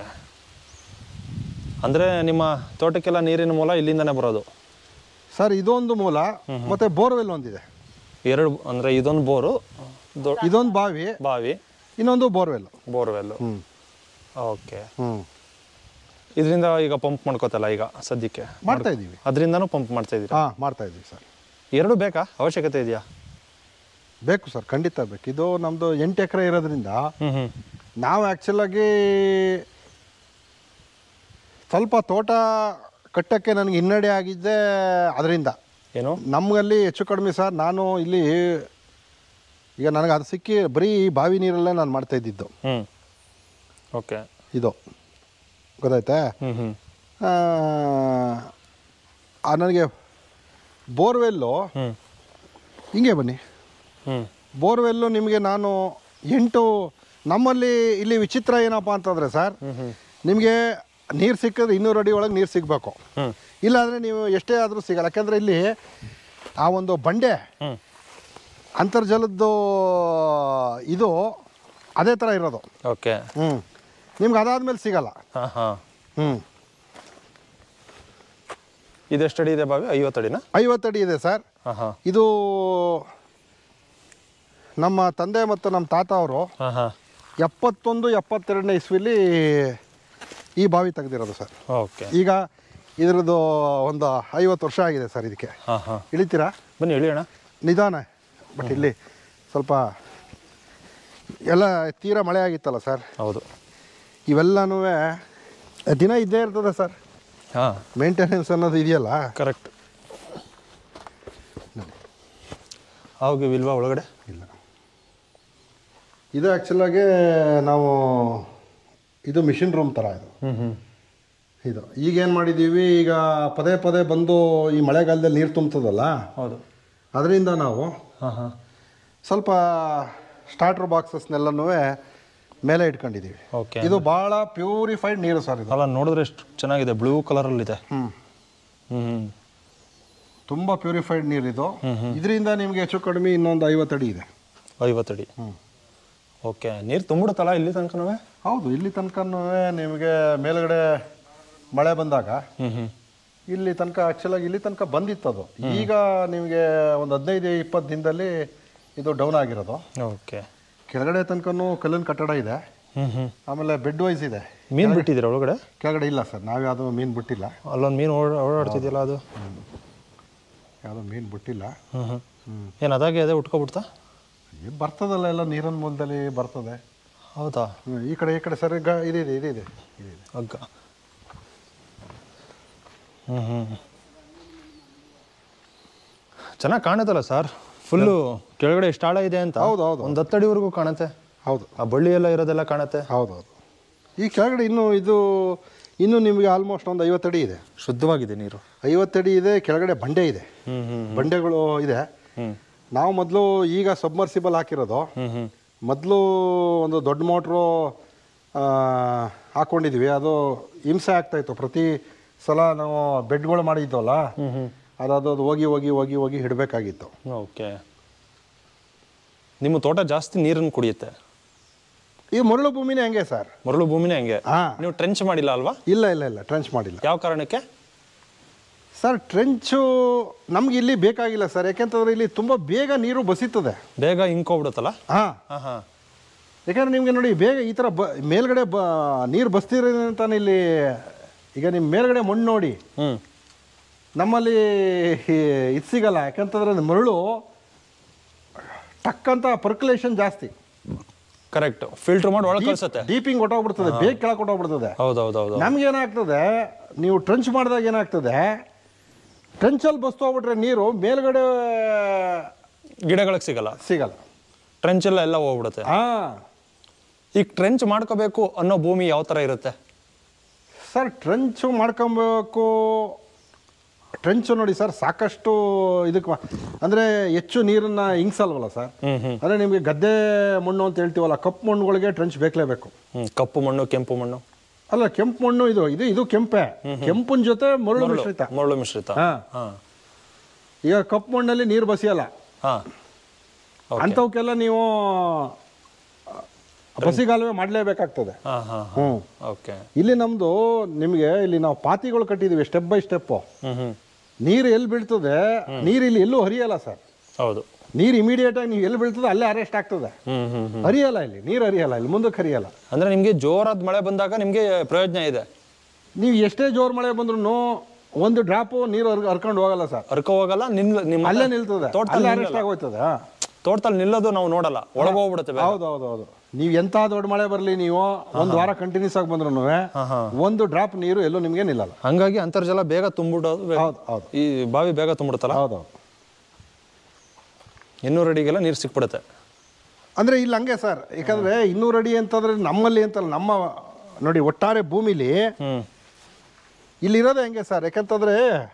Speaker 2: ಅಂದರೆ ನಿಮ್ಮ ತೋಟಕ್ಕೆಲ್ಲ ನೀರಿನ ಮೂಲ ಇಲ್ಲಿಂದನೇ ಬರೋದು
Speaker 1: ಸರ್? ಇದೊಂದು ಮೂಲ, ಮತ್ತು ಬೋರ್ವೆಲ್ ಒಂದಿದೆ.
Speaker 2: ಎರಡು ಅಂದರೆ ಇದೊಂದು ಬೋರು,
Speaker 1: ಇದೊಂದು ಬಾವಿ, ಇನ್ನೊಂದು ಬೋರ್ವೆಲ್ಲು.
Speaker 2: ಓಕೆ. ಇದರಿಂದ ಈಗ ಪಂಪ್ ಮಾಡ್ಕೋತಲ್ಲ ಈಗ ಸದ್ಯಕ್ಕೆ
Speaker 1: ಮಾಡ್ತಾ ಇದ್ದೀವಿ.
Speaker 2: ಅದರಿಂದನೂ ಪಂಪ್ ಮಾಡ್ತಾ ಇದ್ದೀರಾ?
Speaker 1: ಮಾಡ್ತಾ ಇದ್ದೀವಿ ಸರ್.
Speaker 2: ಎರಡು ಬೇಕಾ? ಅವಶ್ಯಕತೆ ಇದೆಯಾ?
Speaker 1: ಬೇಕು ಸರ್, ಖಂಡಿತ ಬೇಕು. ಇದು ನಮ್ಮದು 8 ಎಕರೆ ಇರೋದ್ರಿಂದ ನಾವು ಆ್ಯಕ್ಚುಲಾಗಿ ಸ್ವಲ್ಪ ತೋಟ ಕಟ್ಟೋಕ್ಕೆ ನನಗೆ ಹಿನ್ನಡೆ ಆಗಿದ್ದೆ ಅದರಿಂದ.
Speaker 2: ಏನು
Speaker 1: ನಮಗಲ್ಲಿ ಹೆಚ್ಚು ಕಡಿಮೆ ಸರ್, ನಾನು ಇಲ್ಲಿ ಈಗ ನನಗೆ ಅದು ಸಿಕ್ಕಿ ಬರೀ ಬಾವಿ ನೀರಲ್ಲೇ ನಾನು ಮಾಡ್ತಾ ಇದ್ದಿದ್ದು.
Speaker 2: ಓಕೆ.
Speaker 1: ಇದು ಗೊತ್ತಾಯ್ತಾ? ನನಗೆ ಬೋರ್ವೆಲ್ಲು ಹಿಂಗೆ ಬನ್ನಿ. ಬೋರ್ವೆಲ್ಲು ನಿಮಗೆ ನಾನು 8 ನಮ್ಮಲ್ಲಿ ಇಲ್ಲಿ ವಿಚಿತ್ರ ಏನಪ್ಪ ಅಂತಂದರೆ ಸರ್, ನಿಮಗೆ ನೀರು ಸಿಕ್ಕಿದ್ರೆ 200 ಅಡಿ ಒಳಗೆ ನೀರು ಸಿಗಬೇಕು. ಇಲ್ಲಾಂದರೆ ನೀವು ಎಷ್ಟೇ ಆದರೂ ಸಿಗಲ್ಲ. ಯಾಕೆಂದರೆ ಇಲ್ಲಿ ಆ ಒಂದು ಬಂಡೆ ಅಂತರ್ಜಲದ್ದು ಇದು ಅದೇ ಥರ ಇರೋದು.
Speaker 2: ಓಕೆ.
Speaker 1: ನಿಮ್ಗೆ ಅದಾದ್ಮೇಲೆ ಸಿಗಲ್ಲ.
Speaker 2: ಇದೆಷ್ಟು ಅಡಿ ಇದೆ ಬಾವಿ? 50 ಅಡಿನಾ?
Speaker 1: 50 ಅಡಿ ಇದೆ ಸರ್. ಇದು ನಮ್ಮ ತಂದೆ ಮತ್ತು ನಮ್ಮ ತಾತ ಅವರು 71-72ನೇ ಇಸ್ವಿಲಿ ಈ ಬಾವಿ ತೆಗೆದಿರೋದು ಸರ್.
Speaker 2: ಓಕೆ.
Speaker 1: ಈಗ ಇದ್ರದ್ದು ಒಂದು 50 ವರ್ಷ ಆಗಿದೆ ಸರ್. ಇದಕ್ಕೆ ಇಳಿತೀರಾ?
Speaker 2: ಬನ್ನಿ ಇಳಿಯೋಣ.
Speaker 1: ನಿಧಾನ, ಬಟ್ ಇಲ್ಲಿ ಸ್ವಲ್ಪ ಎಲ್ಲ ತೀರಾ ಮಳೆ ಆಗಿತ್ತಲ್ಲ ಸರ್.
Speaker 2: ಹೌದು.
Speaker 1: ಇವೆಲ್ಲನೂ ದಿನ ಇದ್ದೇ ಇರ್ತದೆ ಸರ್. ಮೇಂಟೆನೆನ್ಸ್ ಅನ್ನೋದು ಇದೆಯಲ್ಲ.
Speaker 2: ಕರೆಕ್ಟ್. ಅವಾಗ ಇಲ್ವಾ ಒಳಗಡೆ?
Speaker 1: ಇಲ್ಲ. ಇದು ಆ್ಯಕ್ಚುಲಾಗಿ ನಾವು ಇದು ಮಿಷಿನ್ ರೂಮ್ ಥರ ಇದು. ಇದು ಈಗೇನು ಮಾಡಿದ್ದೀವಿ, ಈಗ ಪದೇ ಪದೇ ಬಂದು ಈ ಮಳೆಗಾಲದಲ್ಲಿ ನೀರು ತುಂಬ್ತದಲ್ಲ,
Speaker 2: ಹೌದು,
Speaker 1: ಅದರಿಂದ ನಾವು ಸ್ವಲ್ಪ ಸ್ಟಾರ್ಟರ್ ಬಾಕ್ಸಸ್ನೆಲ್ಲನೂ ಮೇಲೆ ಇಟ್ಕೊಂಡಿದ್ದೀವಿ.
Speaker 2: ಓಕೆ.
Speaker 1: ಇದು ಭಾಳ ಪ್ಯೂರಿಫೈಡ್ ನೀರು ಸರ್. ಇದು
Speaker 2: ಅಲ್ಲ, ನೋಡಿದ್ರೆ ಎಷ್ಟು ಚೆನ್ನಾಗಿದೆ, ಬ್ಲೂ ಕಲರಲ್ಲಿದೆ.
Speaker 1: ತುಂಬ ಪ್ಯೂರಿಫೈಡ್ ನೀರಿದು. ಇದರಿಂದ ನಿಮಗೆ ಹೆಚ್ಚು ಕಡಿಮೆ ಇನ್ನೊಂದು 50 ಅಡಿ ಇದೆ.
Speaker 2: 50 ಅಡಿ. ಓಕೆ. ನೀರು ತುಂಬಿಡುತ್ತಲ್ಲ ಇಲ್ಲಿ ತನಕನೂ?
Speaker 1: ಹೌದು, ಇಲ್ಲಿ ತನಕನೂ ನಿಮಗೆ ಮೇಲ್ಗಡೆ ಮಳೆ ಬಂದಾಗ ಇಲ್ಲಿ ತನಕ ಆ್ಯಕ್ಚುಲಾಗಿ ಇಲ್ಲಿ ತನಕ ಬಂದಿತ್ತು ಅದು. ಈಗ ನಿಮಗೆ ಒಂದು 15-20 ದಿನದಲ್ಲಿ ಇದು ಡೌನ್ ಆಗಿರೋದು.
Speaker 2: ಓಕೆ.
Speaker 1: ಕೆಳಗಡೆ ತನಕನೂ ಕಲ್ಲಿನ ಕಟ್ಟಡ ಇದೆ. ಆಮೇಲೆ ಬೆಡ್ ವೈಸ್ ಇದೆ.
Speaker 2: ಮೀನು ಬಿಟ್ಟಿದ್ದೀರಾ ಒಳಗಡೆ?
Speaker 1: ಕೆಳಗಡೆ ಇಲ್ಲ ಸರ್, ನಾವು ಯಾವುದೋ ಮೀನು ಬಿಟ್ಟಿಲ್ಲ.
Speaker 2: ಅಲ್ಲೊಂದು ಮೀನು ಓಡಾಡ್ತಿದ್ಯಲ್ಲ, ಅದು
Speaker 1: ಯಾವುದೋ ಮೀನು ಬಿಟ್ಟಿಲ್ಲ.
Speaker 2: ಏನು ಅದಾಗೆ ಅದೇ ಉಟ್ಕೊಬಿಡ್ತಾ?
Speaker 1: ಬರ್ತದಲ್ಲ, ಎಲ್ಲ ನೀರಿನ ಮೂಲದಲ್ಲಿ ಬರ್ತದೆ.
Speaker 2: ಹೌದಾ?
Speaker 1: ಈ ಕಡೆ ಸರ್ ಇದೆ
Speaker 2: ಹಗ್ಗ. ಚೆನ್ನಾಗಿ ಕಾಣುತ್ತಲ್ಲ ಸರ್, ಫುಲ್ಲು ಕೆಳಗಡೆ ಎಷ್ಟು ಆಳ ಇದೆ ಅಂತ.
Speaker 1: ಹೌದು,
Speaker 2: ಒಂದು 10 ಅಡಿವರೆಗೂ ಕಾಣುತ್ತೆ.
Speaker 1: ಹೌದು,
Speaker 2: ಆ ಬಳ್ಳಿ ಎಲ್ಲ ಇರೋದೆಲ್ಲ ಕಾಣುತ್ತೆ.
Speaker 1: ಹೌದೌದು. ಈ ಕೆಳಗಡೆ ಇನ್ನೂ ನಿಮಗೆ ಆಲ್ಮೋಸ್ಟ್ ಒಂದು 50 ಅಡಿ ಇದೆ.
Speaker 2: ಶುದ್ಧವಾಗಿದೆ ನೀರು.
Speaker 1: 50 ಅಡಿ ಇದೆ. ಕೆಳಗಡೆ ಬಂಡೆ ಇದೆ, ಬಂಡೆಗಳು ಇದೆ. ನಾವು ಮೊದಲು ಈಗ ಸಬ್ಮರ್ಸಿಬಲ್ ಹಾಕಿರೋದು. ಮೊದಲು ಒಂದು ದೊಡ್ಡ ಮೋಟ್ರು ಹಾಕ್ಕೊಂಡಿದ್ವಿ. ಅದು ಹಿಂಸೆ ಆಗ್ತಾಯಿತ್ತು. ಪ್ರತಿ ಸಲ ನಾವು ಬೆಡ್ಗಳು ಮಾಡಿದ್ವಲ್ಲ, ಅದು ಹೋಗಿ ಹೋಗಿ ಹೋಗಿ ಹೋಗಿ ಹಿಡಬೇಕಾಗಿತ್ತು.
Speaker 2: ಓಕೆ. ನಿಮ್ಮ ತೋಟ ಜಾಸ್ತಿ ನೀರನ್ನು ಕುಡಿಯುತ್ತೆ?
Speaker 1: ಈ ಮರಳು ಭೂಮಿನೇ ಹಂಗೆ ಸರ್.
Speaker 2: ಮರಳು ಭೂಮಿನೇ ಹಂಗೆ. ನೀವು ಟ್ರೆಂಚ್ ಮಾಡಿಲ್ಲ ಅಲ್ವಾ?
Speaker 1: ಇಲ್ಲ, ಟ್ರೆಂಚ್ ಮಾಡಿಲ್ಲ.
Speaker 2: ಯಾವ ಕಾರಣಕ್ಕೆ
Speaker 1: ಸರ್? ಟ್ರೆಂಚು ನಮ್ಗೆ ಇಲ್ಲಿ ಬೇಕಾಗಿಲ್ಲ ಸರ್. ಯಾಕೆಂತಂದ್ರೆ ಇಲ್ಲಿ ತುಂಬ ಬೇಗ ನೀರು ಬಸಿತದೆ, ಬೇಗ
Speaker 2: ಹಿಂಕೋಗ್ಬಿಡುತ್ತಲ್ಲ.
Speaker 1: ಯಾಕಂದ್ರೆ ನಿಮಗೆ ನೋಡಿ, ಬೇಗ ಈ ಥರ ಮೇಲ್ಗಡೆ ನೀರು ಬಸ್ತಿರೋದಂತಾನೆ ಇಲ್ಲಿ. ಈಗ ನಿಮ್ಮ ಮೇಲ್ಗಡೆ ಮಣ್ಣು ನೋಡಿ, ನಮ್ಮಲ್ಲಿ ಇದು ಸಿಗಲ್ಲ. ಯಾಕಂತಂದ್ರೆ ಮರಳು ಟಕ್ಕಂತ ಪರ್ಕ್ಯುಲೇಷನ್ ಜಾಸ್ತಿ.
Speaker 2: ಕರೆಕ್ಟ್. ಫಿಲ್ಟರ್ ಮಾಡಿ ಒಳಗೆ ಕಳಿಸುತ್ತೆ.
Speaker 1: ಡೀಪಿಂಗ್ ಹೊಟ್ಟೋಗ್ಬಿಡ್ತದೆ, ಬೇಗ ಕೆಳಗೆ ಹೊಟ್ಟೋಗ್ಬಿಡ್ತದೆ.
Speaker 2: ಹೌದೌದು.
Speaker 1: ನಮ್ಗೆ ಏನಾಗ್ತದೆ, ನೀವು ಟ್ರೆಂಚ್ ಮಾಡಿದಾಗ ಏನಾಗ್ತದೆ, ಟ್ರೆಂಚಲ್ಲಿ ಬಸ್ತೋಗ್ಬಿಟ್ರೆ ನೀರು ಮೇಲ್ಗಡೆ
Speaker 2: ಗಿಡಗಳಿಗೆ ಸಿಗಲ್ಲ. ಟ್ರೆಂಚೆಲ್ಲ ಎಲ್ಲ ಹೋಗ್ಬಿಡುತ್ತೆ. ಈಗ ಟ್ರೆಂಚ್ ಮಾಡ್ಕೋಬೇಕು ಅನ್ನೋ ಭೂಮಿ ಯಾವ ಥರ ಇರುತ್ತೆ
Speaker 1: ಸರ್? ಟ್ರೆಂಚು ಮಾಡ್ಕೊಬೇಕು, ಟ್ರೆಂಚ್ ನೋಡಿ ಸರ್ ಸಾಕಷ್ಟು ಇದಕ್ಕೆ ಅಂದರೆ ಹೆಚ್ಚು ನೀರನ್ನು ಇಂಗ್ಸಲ್ವಲ್ಲ ಸರ್. ಅಂದರೆ ನಿಮಗೆ ಗದ್ದೆ ಮಣ್ಣು ಅಂತ ಹೇಳ್ತೀವಲ್ಲ, ಕಪ್ಪು ಮಣ್ಣುಗಳಿಗೆ ಟ್ರೆಂಚ್ ಬೇಕಲೇಬೇಕು.
Speaker 2: ಕಪ್ಪು ಮಣ್ಣು ಕೆಂಪು ಮಣ್ಣು
Speaker 1: ಅಲ್ಲ, ಕೆಂಪು ಮಣ್ಣು ಇದು ಕೆಂಪೆ, ಕೆಂಪಿನ ಜೊತೆ ಮರಳು ಮಿಶ್ರಿತ. ಈಗ ಕಪ್ಪು ಮಣ್ಣಲ್ಲಿ ನೀರು ಬಸಿಯಲ್ಲ, ಅಂಥವಕ್ಕೆಲ್ಲ ನೀವು ಬಸಿಗಾಲುವೆ ಮಾಡಲೇಬೇಕಾಗ್ತದೆ. ಇಲ್ಲಿ ನಮ್ದು ನಿಮಗೆ ಇಲ್ಲಿ ನಾವು ಪಾತಿಗಳು ಕಟ್ಟಿದೀವಿ ಸ್ಟೆಪ್ ಬೈ ಸ್ಟೆಪ್ಪು. ನೀರು ಎಲ್ಲಿ ಬೀಳ್ತದೆ, ನೀರು ಇಲ್ಲಿ ಎಲ್ಲೂ ಹರಿಯಲ್ಲ ಸರ್.
Speaker 2: ಹೌದು,
Speaker 1: ನೀರು ಇಮಿಡಿಯೇಟ್ ಆಗಿ ನೀವು ಎಲ್ಲಿ ಬೀಳ್ತದೆ ಅಲ್ಲೇ ಅರೆಸ್ಟ್ ಆಗ್ತದೆ. ಹರಿಯಲ್ಲ, ಇಲ್ಲಿ ನೀರು ಹರಿಯಲ್ಲ, ಇಲ್ಲಿ ಮುಂದಕ್ಕೆ ಹರಿಯಲ್ಲ.
Speaker 2: ಅಂದ್ರೆ ನಿಮ್ಗೆ ಜೋರಾದ ಮಳೆ ಬಂದಾಗ ನಿಮ್ಗೆ ಪ್ರಯೋಜನ ಇದೆ.
Speaker 1: ನೀವು ಎಷ್ಟೇ ಜೋರ್ ಮಳೆ ಬಂದ್ರು ಒಂದು ಡ್ರಾಪ್ ನೀರು ಹರ್ಕೊಂಡು ಹೋಗಲ್ಲ ಸರ್.
Speaker 2: ಹೋಗಲ್ಲ,
Speaker 1: ಅಲ್ಲೇ ನಿಲ್ತದೆ, ಅರೆಸ್ಟ್ ಆಗೋಯ್ತದೆ.
Speaker 2: ತೋಟದಲ್ಲಿ ನಿಲ್ಲೋದು ನಾವು ನೋಡಲ್ಲ, ಒಳಗೋಗ್ಬಿಡುತ್ತೆ.
Speaker 1: ಹೌದು. ನೀವು ಎಂತ ದೊಡ್ಡ ಮಳೆ ಬರಲಿ, ನೀವು ಒಂದು ವಾರ ಕಂಟಿನ್ಯೂಸ್ ಆಗಿ ಬಂದ್ರು ಒಂದು ಡ್ರಾಪ್ ನೀರು ಎಲ್ಲೂ ನಿಮ್ಗೆ ನಿಲ್ಲಲ್ಲ.
Speaker 2: ಹಂಗಾಗಿ ಅಂತರ್ಜಲ ಬೇಗ ತುಂಬಿಡೋದು.
Speaker 1: ಹೌದು,
Speaker 2: ಈ ಬಾವಿ ಬೇಗ ತುಂಬಿಡುತ್ತಲ್ಲ.
Speaker 1: ಹೌದು.
Speaker 2: 200 ಅಡಿಗೆಲ್ಲ ನೀರು ಸಿಕ್ಬಿಡುತ್ತೆ.
Speaker 1: ಅಂದ್ರೆ ಇಲ್ಲಿ ಹಂಗೆ ಸರ್, ಯಾಕಂದ್ರೆ 200 ಅಡಿ ಅಂತಂದ್ರೆ ನಮ್ಮಲ್ಲಿ ಅಂತಲ್ಲ, ನಮ್ಮ ನೋಡಿ ಒಟ್ಟಾರೆ ಭೂಮಿಲಿ ಇಲ್ಲಿರೋದೇ ಹೆಂಗೆ ಸರ್. ಯಾಕಂತಂದ್ರೆ